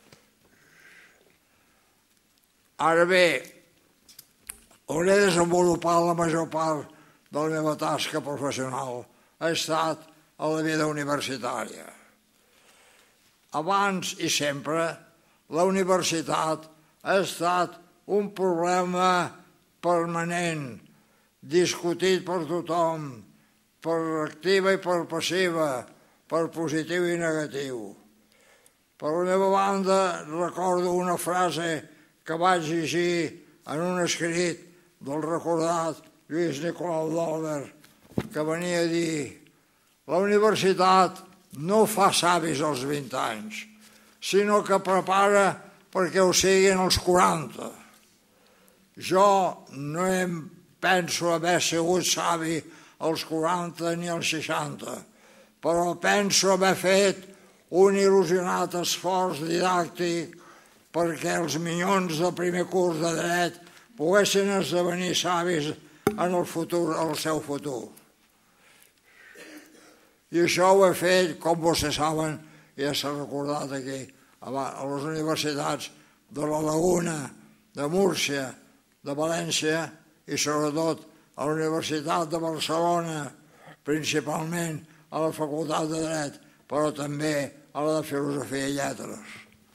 Speaker 6: Ara bé, on he desenvolupat la major part de la meva tasca professional ha estat a la vida universitària. Abans i sempre, la universitat ha estat un problema permanent, discutit per tothom, per activa i per passiva, per positiu i negatiu. Per la meva banda, recordo una frase que vaig llegir en un escrit del recordat Lluís Nicolau d'Olwer, que venia a dir: la universitat no fa savis als vint anys, sinó que prepara perquè ho siguin als quaranta. Jo no em penso haver sigut savi als quaranta ni als seixanta, però penso haver fet un il·lusionat esforç didàctic perquè els minyons del primer curs de dret poguessin esdevenir savis en el futur, en el seu futur. I això ho he fet, com vostès saben, ja s'ha recordat aquí, a les universitats de la Laguna, de Múrcia, de València i sobretot a la Universitat de Barcelona, principalment a la Facultat de Dret, però també a la de Filosofia i Lletres.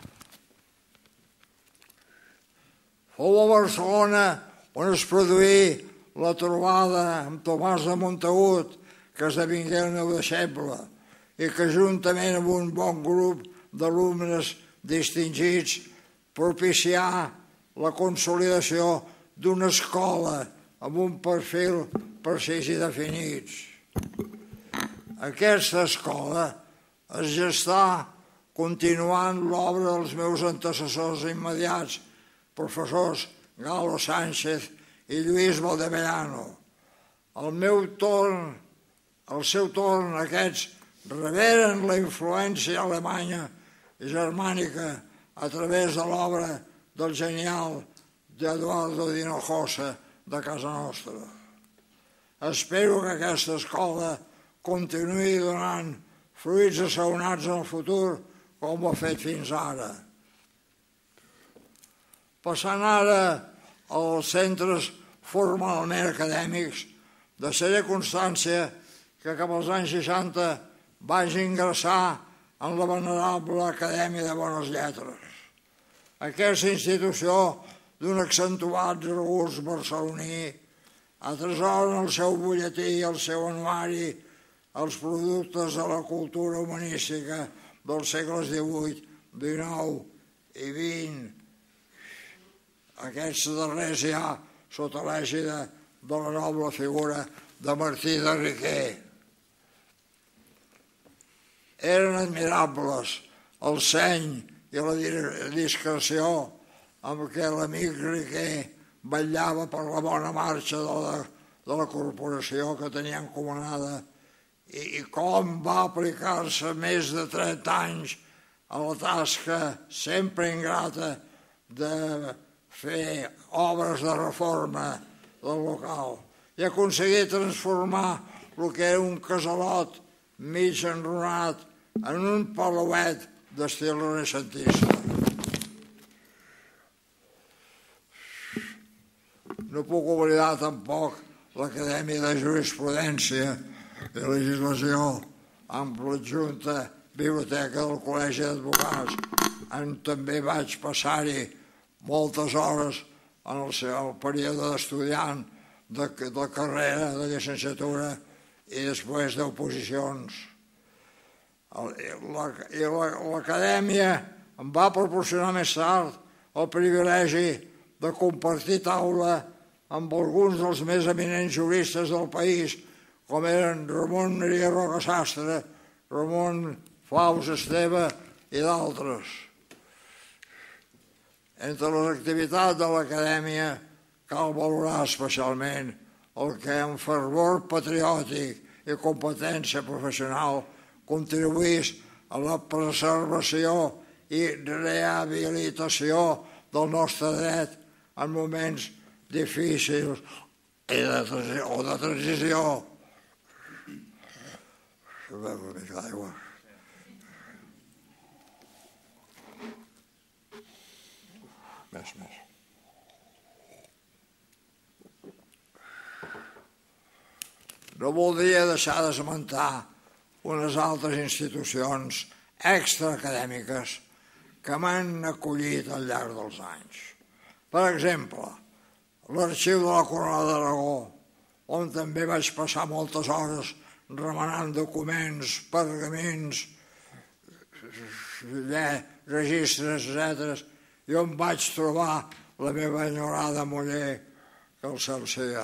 Speaker 6: Fou a Barcelona on es produí la trobada amb Tomàs de Montagut, que esdevingué el meu deixeble, i que juntament amb un bon grup d'alumnes distingits propicià la consolidació d'una escola amb un perfil precís i definits. Aquesta escola es gestà continuant l'obra dels meus antecessors immediats, professors Galo Sánchez i Lluís Valdemellano. Al meu torn, al seu torn, aquests reberen la influència alemanya i germànica a través de l'obra del genial d'Eduardo d'Hinojosa de casa nostra. Espero que aquesta escola continuï donant fruits assaonats en el futur com ho ha fet fins ara. Passant ara als centres formalment acadèmics, deixaré constància que cap als anys seixanta vaig ingressar en la venerable Acadèmia de Bones Lletres. Aquesta institució d'un accentuat regust barceloní atresora en el seu butlletí i el seu anuari els productes de la cultura humanística dels segles divuit, dinou i vint. Aquests darrers ja sota l'ègida de la noble figura de Martí de Riquer. Eren admirables el seny i la discreció amb què l'amic Riquer vetllava per la bona marxa de la, de la corporació que tenia encomanada i, i com va aplicar-se més de trenta anys a la tasca sempre ingrata de fer obres de reforma del local i aconseguir transformar el que era un casalot mig enrunat en un palauet d'estil renaixentista. No puc oblidar tampoc l'Acadèmia de Jurisprudència i Legislació amb l'adjunta biblioteca del Col·legi d'Advocats, on també vaig passar-hi moltes hores en el seu període d'estudiant de, de carrera, de llicenciatura i després d'oposicions. L'Acadèmia em va proporcionar més tard el privilegi de compartir taula amb alguns dels més eminents juristes del país, com eren Ramon Maria Roca Sastre, Ramon Faus Esteve i d'altres. Entre les activitats de l'acadèmia cal valorar especialment el que amb fervor patriòtic i competència professional contribuís a la preservació i rehabilitació del nostre dret en moments difícils o de transició. Beure una mica d'aigua. Més, més. No voldria deixar d'esmentar unes altres institucions extraacadèmiques que m'han acollit al llarg dels anys. Per exemple, l'Arxiu de la Corona d'Aragó, on també vaig passar moltes hores remenant documents, pergamins, registres, etcètera, i on vaig trobar la meva enyorada muller, que el cel sia.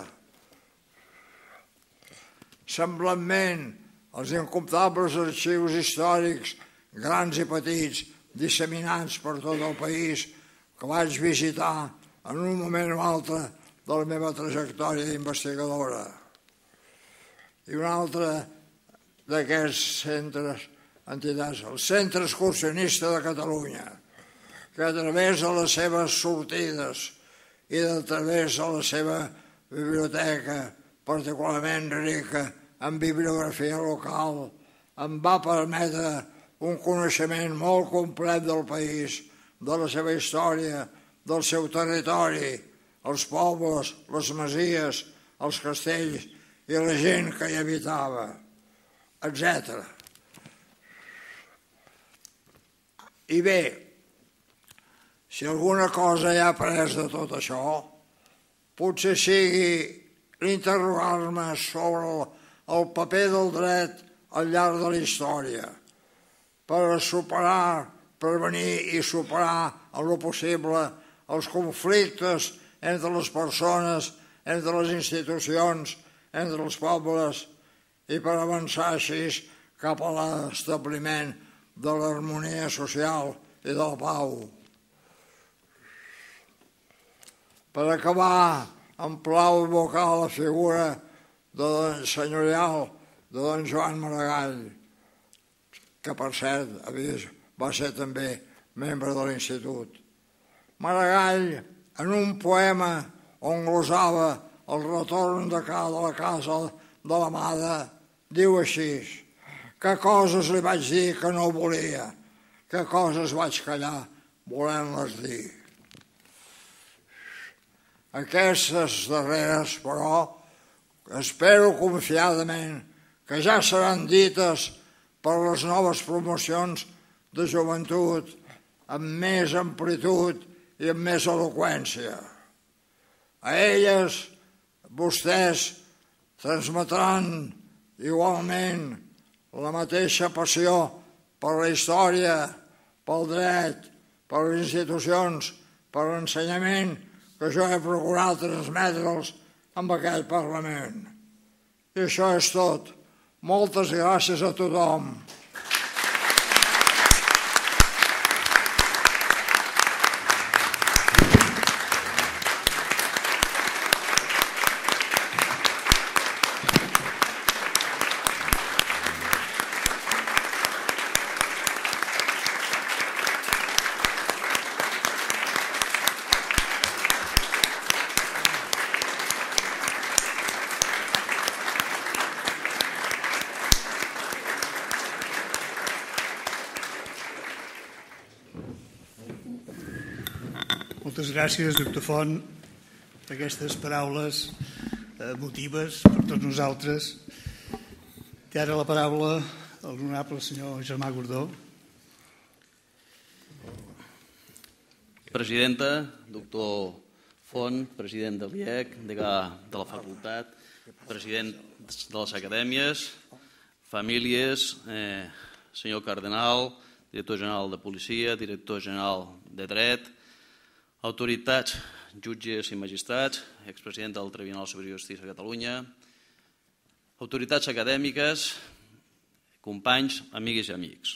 Speaker 6: Semblantment, els incomptables arxius històrics, grans i petits, disseminats per tot el país, que vaig visitar en un moment o altre de la meva trajectòria d'investigadora. I un altre d'aquests centres, entitats, el Centre Excursionista de Catalunya, que a través de les seves sortides i a través de la seva biblioteca particularment rica en bibliografia local, em va permetre un coneixement molt complet del país, de la seva història, del seu territori, els pobles, les masies, els castells i la gent que hi habitava, etcètera. I bé, si alguna cosa he après de tot això, potser sigui l'interrogar-me sobre el paper del dret al llarg de la història per superar, prevenir i superar en lo possible els conflictes entre les persones, entre les institucions, entre els pobles i per avançar així cap a l'establiment de l'harmonia social i de la pau. Per acabar, em plau evocar la figura de senyorial de don Joan Maragall, que per cert va ser també membre de l'Institut. Maragall, en un poema on glosava el retorn de la casa de l'amada, diu així: que coses li vaig dir que no volia, que coses vaig callar volent-les dir. Aquestes darreres, però, espero confiadament que ja seran dites per les noves promocions de joventut amb més amplitud i amb més eloqüència. A elles, vostès transmetran igualment la mateixa passió per la història, pel dret, per les institucions, per l'ensenyament que jo he procurat transmetre'ls amb aquest Parlament. I això és tot. Moltes gràcies a tothom.
Speaker 1: Moltes gràcies, doctor Font, per aquestes paraules emotives per tots nosaltres. Té ara la paraula l'honorable senyor Germà Gordó.
Speaker 7: Presidenta, doctor Font, president de l'I E C, degà de la facultat, president de les acadèmies, famílies, eh, senyor cardenal, director general de policia, director general de dret, autoritats, jutges i magistrats, expresident del Tribunal Superior de Justícia de Catalunya, autoritats acadèmiques, companys, amigues i amics.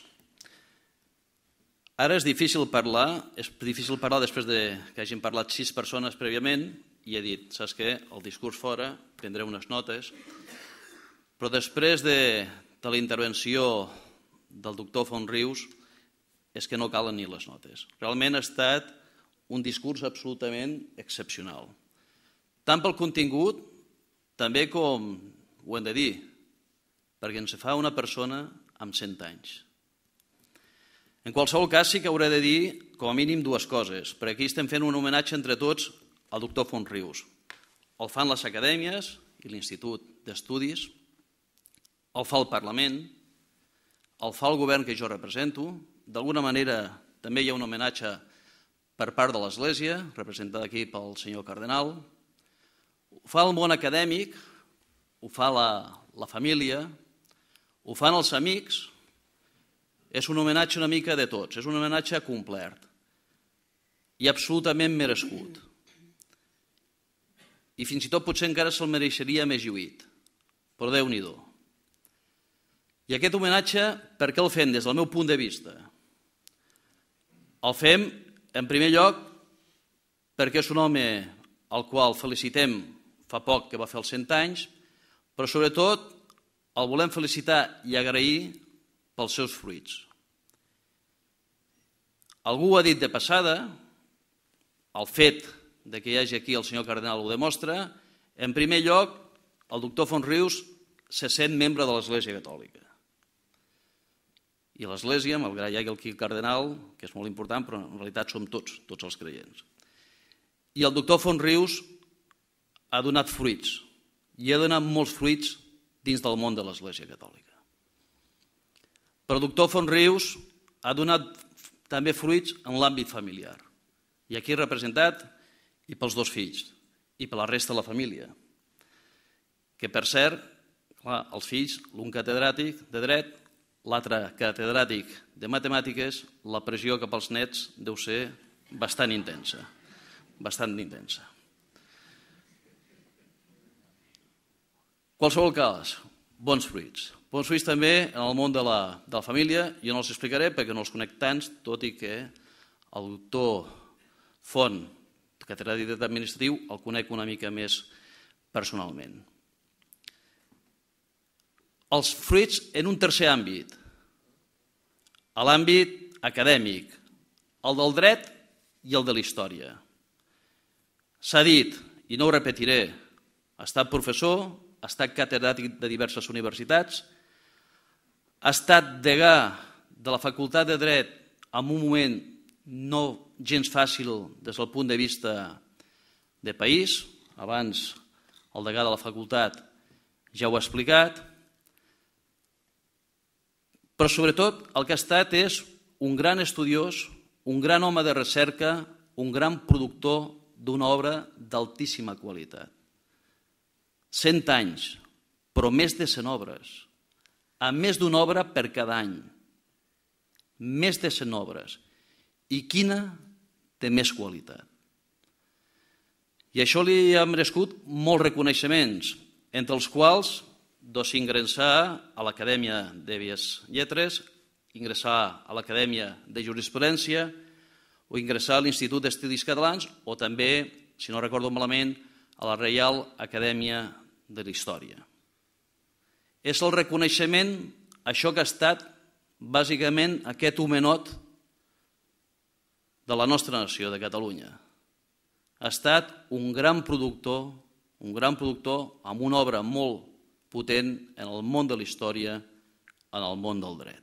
Speaker 7: Ara és difícil parlar, és difícil parlar després de que hagin parlat sis persones prèviament i he dit, saps què, el discurs fora, prendré unes notes, però després de, de la intervenció del doctor Font-Rius és que no calen ni les notes. Realment ha estat un discurs absolutament excepcional. Tant pel contingut, també com, ho hem de dir, perquè ens fa una persona amb cent anys. En qualsevol cas, sí que hauré de dir, com a mínim, dues coses, perquè aquí estem fent un homenatge entre tots al doctor Font-Rius. El fan les acadèmies i l'Institut d'Estudis, el fa el Parlament, el fa el govern que jo represento, d'alguna manera també hi ha un homenatge per part de l'Església, representada aquí pel senyor Cardenal, ho fa el món acadèmic, ho fa la, la família, ho fan els amics. És un homenatge una mica de tots, és un homenatge complet i absolutament merescut. I fins i tot potser encara se'l mereixeria més lluït, però Déu-n'hi-do. I aquest homenatge, per què el fem des del meu punt de vista? El fem, en primer lloc, perquè és un home al qual felicitem fa poc que va fer els cent anys, però sobretot el volem felicitar i agrair pels seus fruits. Algú ho ha dit de passada, el fet de que hi hagi aquí el senyor Cardenal ho demostra. En primer lloc, el doctor Font-Rius se sent membre de l'Església Catòlica. I l'Església, malgrat hi hagi aquí el Cardenal, que és molt important, però en realitat som tots, tots els creients. I el doctor Font-Rius ha donat fruits, i ha donat molts fruits dins del món de l'Església Catòlica. Però el doctor Font-Rius ha donat també fruits en l'àmbit familiar. I aquí representat i pels dos fills, i per la resta de la família. Que, per cert, clar, els fills, l'un catedràtic de dret, l'altre catedràtic de matemàtiques, la pressió cap als nets deu ser bastant intensa. Bastant intensa. Qualsevol cas, bons fruits. Bons fruits també en el món de la, de la família. Jo no els explicaré perquè no els conec tants, tot i que el doctor Font, catedràtic de dret administratiu, el conec una mica més personalment. Els fruits en un tercer àmbit, a l'àmbit acadèmic, el del dret i el de la història. S'ha dit, i no ho repetiré, ha estat professor, ha estat catedràtic de diverses universitats, ha estat degà de la Facultat de Dret en un moment no gens fàcil des del punt de vista de país. Abans el degà de la facultat ja ho ha explicat. Però sobretot el que ha estat és un gran estudiós, un gran home de recerca, un gran productor d'una obra d'altíssima qualitat. Cent anys, però més de cent obres, amb més d'una obra per cada any. Més de cent obres. I quina té més qualitat. I això li ha merescut molts reconeixements, entre els quals doncs, ingressar a l'Acadèmia de Belles Lletres, ingressar a l'Acadèmia de Jurisprudència o ingressar a l'Institut d'Estudis Catalans o també, si no recordo malament, a la Reial Acadèmia de la Història. És el reconeixement, això que ha estat bàsicament aquest homenot de la nostra nació, de Catalunya. Ha estat un gran productor, un gran productor amb una obra molt potent en el món de la història, en el món del dret.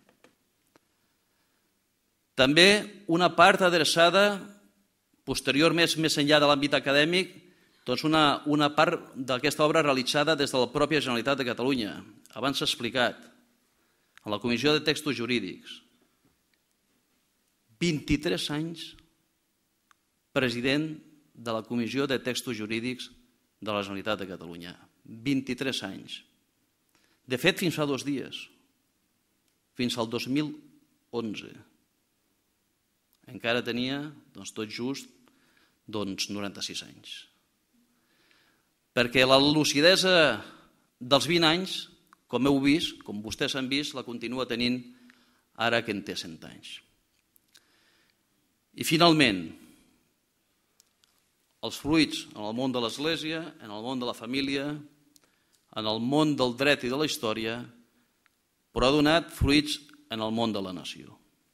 Speaker 7: També una part adreçada, posteriorment, més enllà de l'àmbit acadèmic, doncs una, una part d'aquesta obra realitzada des de la pròpia Generalitat de Catalunya. Abans s'ha explicat, a la Comissió de Textos Jurídics. vint-i-tres anys president de la Comissió de Textos Jurídics de la Generalitat de Catalunya. vint-i-tres anys. De fet, fins fa dos dies. Fins al dos mil onze. Encara tenia, doncs, tot just, doncs, noranta-sis anys. Perquè la lucidesa dels vint anys com heu vist, com vostès han vist, la continua tenint ara que en té cent anys. I finalment, els fruits en el món de l'Església, en el món de la família, en el món del dret i de la història, però ha donat fruits en el món de la nació.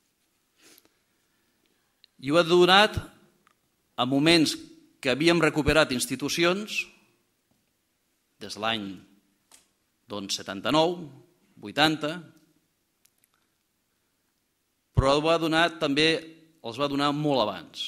Speaker 7: I ho ha donat a moments que havíem recuperat institucions des de l'any setanta-nou, vuitanta, però ho ha donat també, els va donar molt abans.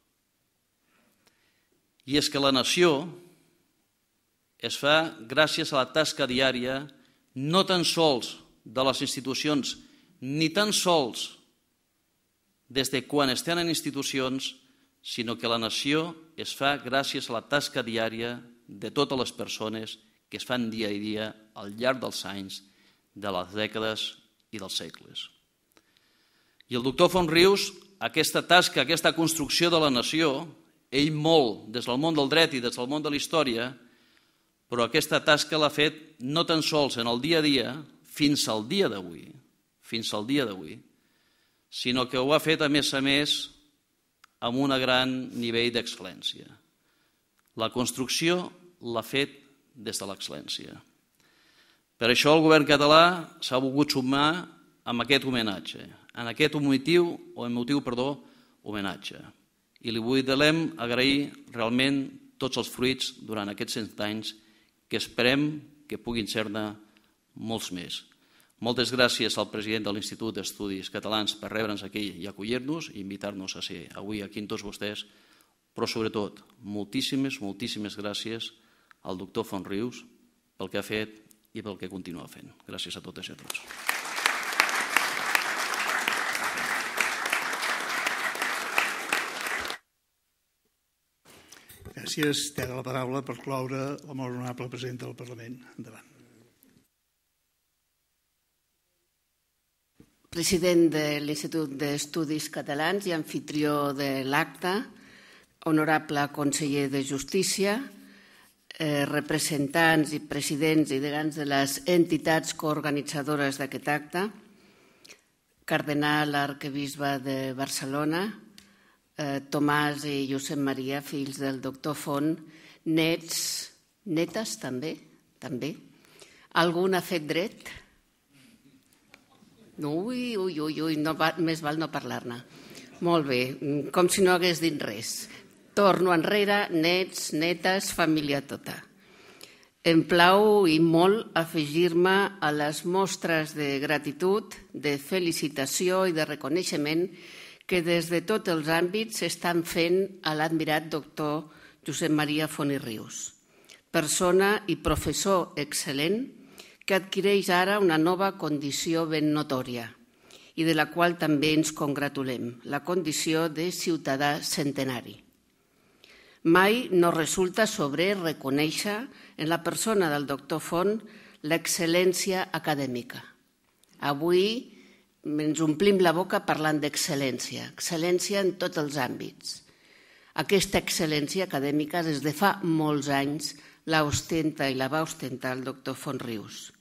Speaker 7: I és que la nació es fa gràcies a la tasca diària no tan sols de les institucions, ni tan sols des de quan estan en institucions, sinó que la nació es fa gràcies a la tasca diària de totes les persones que es fan dia a dia al llarg dels anys, de les dècades i dels segles. I el doctor Font-Rius, aquesta tasca, aquesta construcció de la nació, ell molt des del món del dret i des del món de la història, però aquesta tasca l'ha fet no tan sols en el dia a dia, fins al dia d'avui, fins al dia d'avui, sinó que ho ha fet a més a més amb un gran nivell d'excel·lència. La construcció l'ha fet des de l'excel·lència. Per això el govern català s'ha volgut sumar amb aquest homenatge, en aquest emotiu, o emotiu, perdó, homenatge. I li volem agrair realment tots els fruits durant aquests cent anys que esperem que puguin ser-ne molts més. Moltes gràcies al president de l'Institut d'Estudis Catalans per rebre'ns aquí i acollir-nos i invitar-nos a ser avui aquí amb tots vostès, però sobretot moltíssimes, moltíssimes gràcies al doctor Font-Rius pel que ha fet i pel que continua fent. Gràcies a totes i a tots.
Speaker 1: Gràcies. Té la paraula per cloure el molt honorable president del Parlament. Endavant.
Speaker 8: President de l'Institut d'Estudis Catalans i anfitrió de l'acte, honorable conseller de Justícia, eh, representants i presidents i degans de les entitats coorganitzadores d'aquest acte, cardenal arquebisbe de Barcelona, eh, Tomàs i Josep Maria, fills del doctor Font, nets, netes també, també. Algun ha fet dret? Ui, ui, ui, ui, no, més val no parlar-ne. Molt bé, com si no hagués dit res. Torno enrere, nets, netes, família tota. Em plau i molt afegir-me a les mostres de gratitud, de felicitació i de reconeixement que des de tots els àmbits s'estan fent a l'admirat doctor Josep Maria Font i Rius, persona i professor excel·lent que adquireix ara una nova condició ben notòria i de la qual també ens congratulem, la condició de ciutadà centenari. Mai no resulta sobrer reconèixer en la persona del doctor Font l'excel·lència acadèmica. Avui ens omplim la boca parlant d'excel·lència, excel·lència en tots els àmbits. Aquesta excel·lència acadèmica des de fa molts anys la ostenta i la va ostentar el doctor Font-Rius.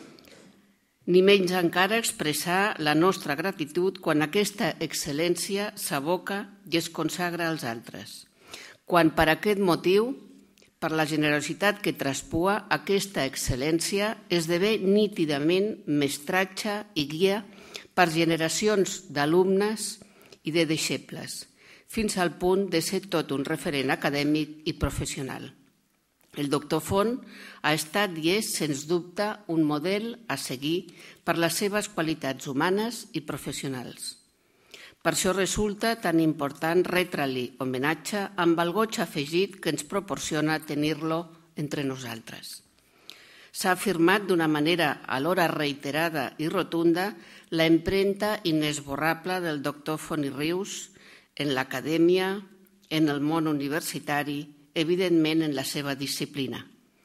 Speaker 8: Ni menys encara expressar la nostra gratitud quan aquesta excel·lència s'aboca i es consagra als altres. Quan per aquest motiu, per la generositat que traspua, aquesta excel·lència esdevé nítidament mestratge i guia per generacions d'alumnes i de deixebles, fins al punt de ser tot un referent acadèmic i professional. El doctor Font ha estat i és, sens dubte, un model a seguir per les seves qualitats humanes i professionals. Per això resulta tan important retre-li homenatge amb el goig afegit que ens proporciona tenir-lo entre nosaltres. S'ha afirmat d'una manera alhora reiterada i rotunda la empremta inesborrable del doctor Font i Rius en l'acadèmia, en el món universitari, evidentment en la seva disciplina.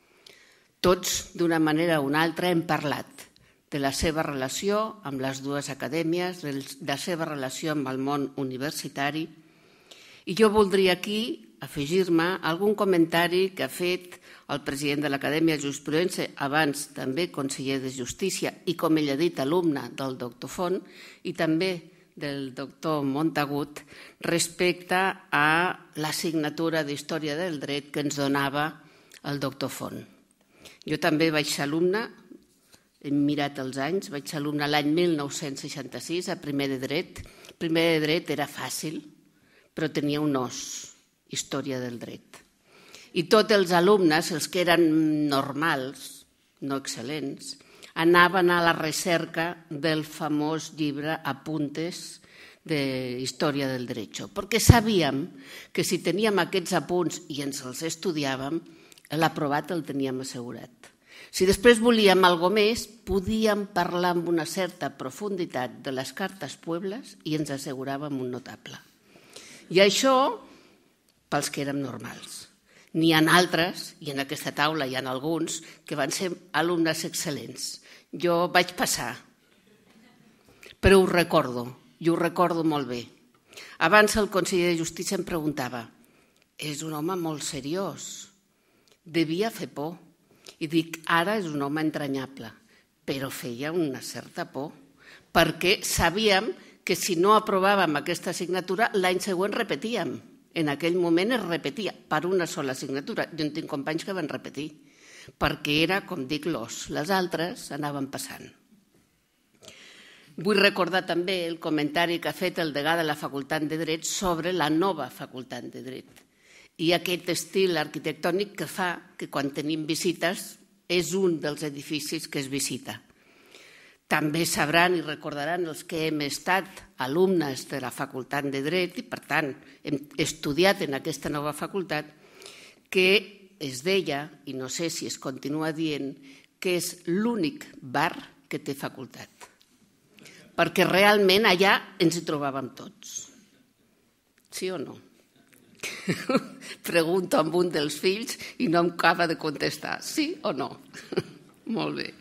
Speaker 8: Tots, d'una manera o una altra, hem parlat de la seva relació amb les dues acadèmies, de la seva relació amb el món universitari, i jo voldria aquí afegir-me algun comentari que ha fet el president de l'Acadèmia de Jurisprudència, abans també conseller de Justícia i, com ell ha dit, alumne del doctor Font, i també del doctor Montagut, respecte a l'assignatura d'Història del Dret que ens donava el doctor Font. Jo també vaig ser alumne, hem mirat els anys, vaig ser alumne l'any mil nou-cents seixanta-sis a primer de dret. Primer de dret era fàcil, però tenia un os, Història del Dret. I tots els alumnes, els que eren normals, no excel·lents, anaven a la recerca del famós llibre Apuntes de Història del Derecho, perquè sabíem que si teníem aquests apunts i ens els estudiàvem, l'aprovat el teníem assegurat. Si després volíem alguna més, podíem parlar amb una certa profunditat de les cartes Pueblas i ens asseguràvem un notable. I això pels que érem normals. N'hi ha altres, i en aquesta taula hi ha alguns, que van ser alumnes excel·lents. Jo vaig passar, però ho recordo, i ho recordo molt bé. Abans el conseller de Justícia em preguntava, és un home molt seriós, devia fer por. I dic, ara és un home entranyable, però feia una certa por, perquè sabíem que si no aprovàvem aquesta assignatura, l'any següent repetíem. En aquell moment es repetia per una sola assignatura. Jo en tinc companys que van repetir, perquè era, com dic, l'os. Les altres anaven passant. Vull recordar també el comentari que ha fet el degà de la Facultat de Dret sobre la nova Facultat de Dret. I aquest estil arquitectònic que fa que quan tenim visites és un dels edificis que es visita. També sabran i recordaran els que hem estat alumnes de la Facultat de Dret i, per tant, hem estudiat en aquesta nova facultat, que es deia, i no sé si es continua dient, que és l'únic bar que té facultat. Perquè realment allà ens hi trobàvem tots. Sí o no? Pregunto amb un dels fills i no em acaba de contestar, sí o no? Molt bé.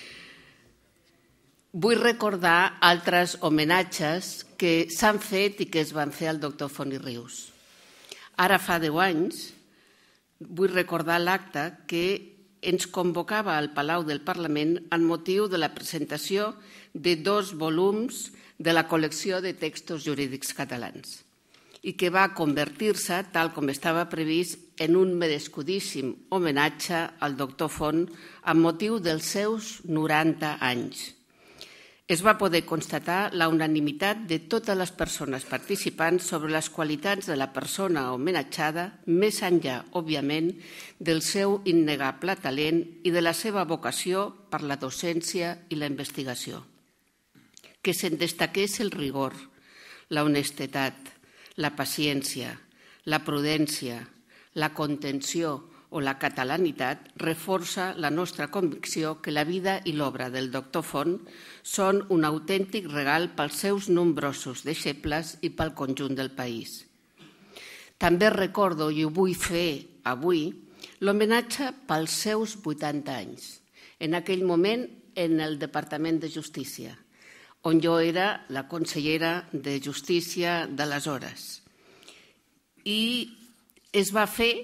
Speaker 8: Vull recordar altres homenatges que s'han fet i que es van fer al doctor Font i Rius. Ara fa deu anys vull recordar l'acte que ens convocava al Palau del Parlament amb motiu de la presentació de dos volums de la col·lecció de textos jurídics catalans i que va convertir-se, tal com estava previst, en un merescudíssim homenatge al doctor Font amb motiu dels seus noranta anys. Es va poder constatar la unanimitat de totes les persones participants sobre les qualitats de la persona homenatjada, més enllà, òbviament, del seu innegable talent i de la seva vocació per la docència i la investigació. Que se'n destaqués el rigor, la honestedat, la paciència, la prudència, la contenció o la catalanitat reforça la nostra convicció que la vida i l'obra del doctor Font són un autèntic regal pels seus nombrosos deixebles i pel conjunt del país. També recordo, i ho vull fer avui, l'homenatge pels seus vuitanta anys, en aquell moment en el Departament de Justícia, on jo era la consellera de Justícia d'aleshores. I es va fer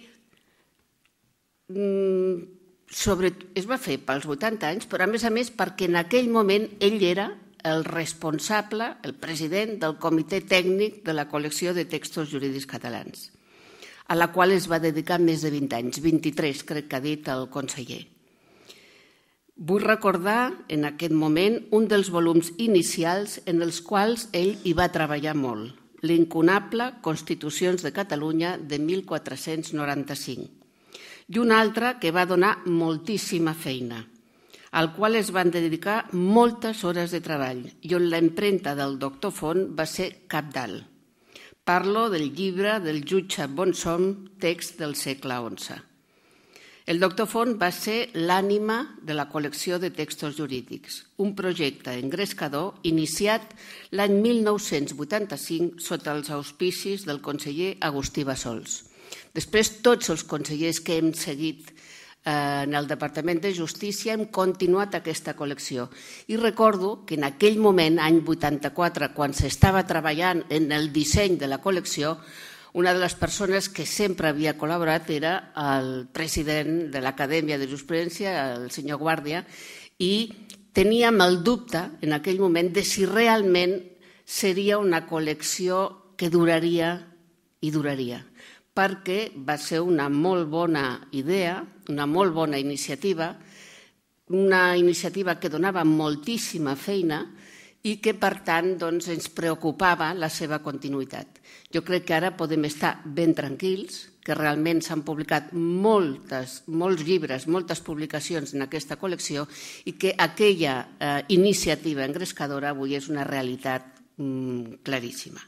Speaker 8: sobre, es va fer pels vuitanta anys, però a més a més perquè en aquell moment ell era el responsable, el president del comitè tècnic de la col·lecció de textos jurídics catalans, a la qual es va dedicar més de vint anys, vint-i-tres crec que ha dit el conseller. Vull recordar en aquest moment un dels volums inicials en els quals ell hi va treballar molt, l'incunable Constitucions de Catalunya de mil quatre-cents noranta-cinc, i un altre que va donar moltíssima feina, al qual es van dedicar moltes hores de treball i on l'empremta del doctor Font va ser cabdal. Parlo del llibre del jutge Bonsom, text del segle onze. El doctor Font va ser l'ànima de la col·lecció de textos jurídics, un projecte engrescador iniciat l'any mil nou-cents vuitanta-cinc sota els auspicis del conseller Agustí Bassols. Després, tots els consellers que hem seguit en el Departament de Justícia hem continuat aquesta col·lecció. I recordo que en aquell moment, any vuitanta-quatre, quan s'estava treballant en el disseny de la col·lecció, Una de les persones que sempre havia col·laborat era el president de l'Acadèmia de Jurisprudència, el senyor Guàrdia, i teníem el dubte en aquell moment de si realment seria una col·lecció que duraria i duraria, perquè va ser una molt bona idea, una molt bona iniciativa, una iniciativa que donava moltíssima feina i que, per tant, doncs, ens preocupava la seva continuïtat. Jo crec que ara podem estar ben tranquils, que realment s'han publicat moltes, molts llibres, moltes publicacions en aquesta col·lecció i que aquella eh, iniciativa engrescadora avui és una realitat mm, claríssima.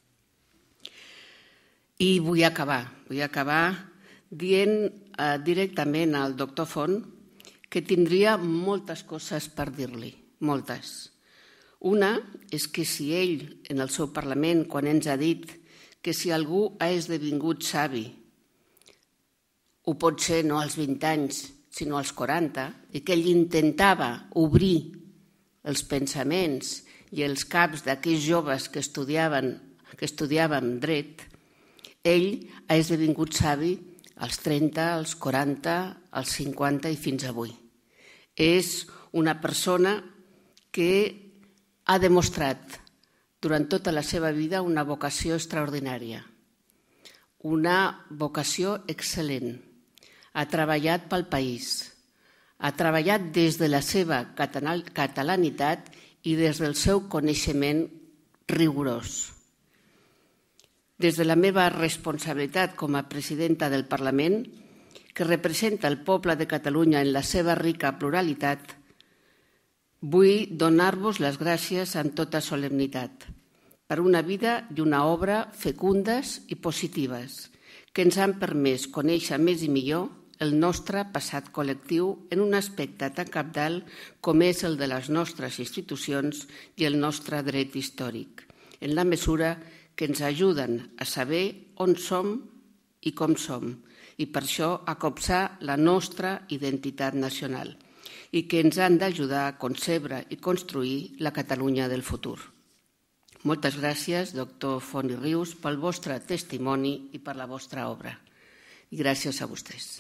Speaker 8: I vull acabar, vull acabar dient eh, directament al doctor Font que tindria moltes coses per dir-li, moltes. Una és que si ell, en el seu Parlament, quan ens ha dit que si algú ha esdevingut savi, ho pot ser no als vint anys, sinó als quaranta, i que ell intentava obrir els pensaments i els caps d'aquells joves que estudiaven, que estudiàvem dret, ell ha esdevingut savi als trenta, als quaranta, als cinquanta i fins avui. És una persona que ha demostrat durant tota la seva vida una vocació extraordinària, una vocació excel·lent. Ha treballat pel país, ha treballat des de la seva catalanitat i des del seu coneixement rigorós. Des de la meva responsabilitat com a presidenta del Parlament, que representa el poble de Catalunya en la seva rica pluralitat, vull donar-vos les gràcies amb tota solemnitat per una vida i una obra fecundes i positives que ens han permès conèixer més i millor el nostre passat col·lectiu en un aspecte tan cabdal com és el de les nostres institucions i el nostre dret històric, en la mesura que ens ajuden a saber on som i com som, i per això a copsar la nostra identitat nacional, i que ens han d'ajudar a concebre i construir la Catalunya del futur. Moltes gràcies, doctor Font i Rius, pel vostre testimoni i per la vostra obra. I gràcies a vostès.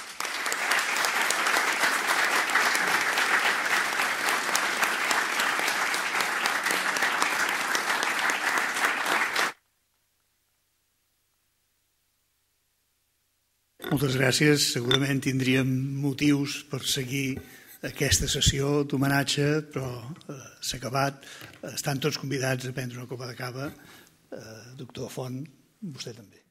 Speaker 1: Moltes gràcies. Segurament tindríem motius per seguir aquesta sessió d'homenatge, però eh, s'ha acabat. Estan tots convidats a prendre una copa de cava. Eh, doctor Font, vostè també.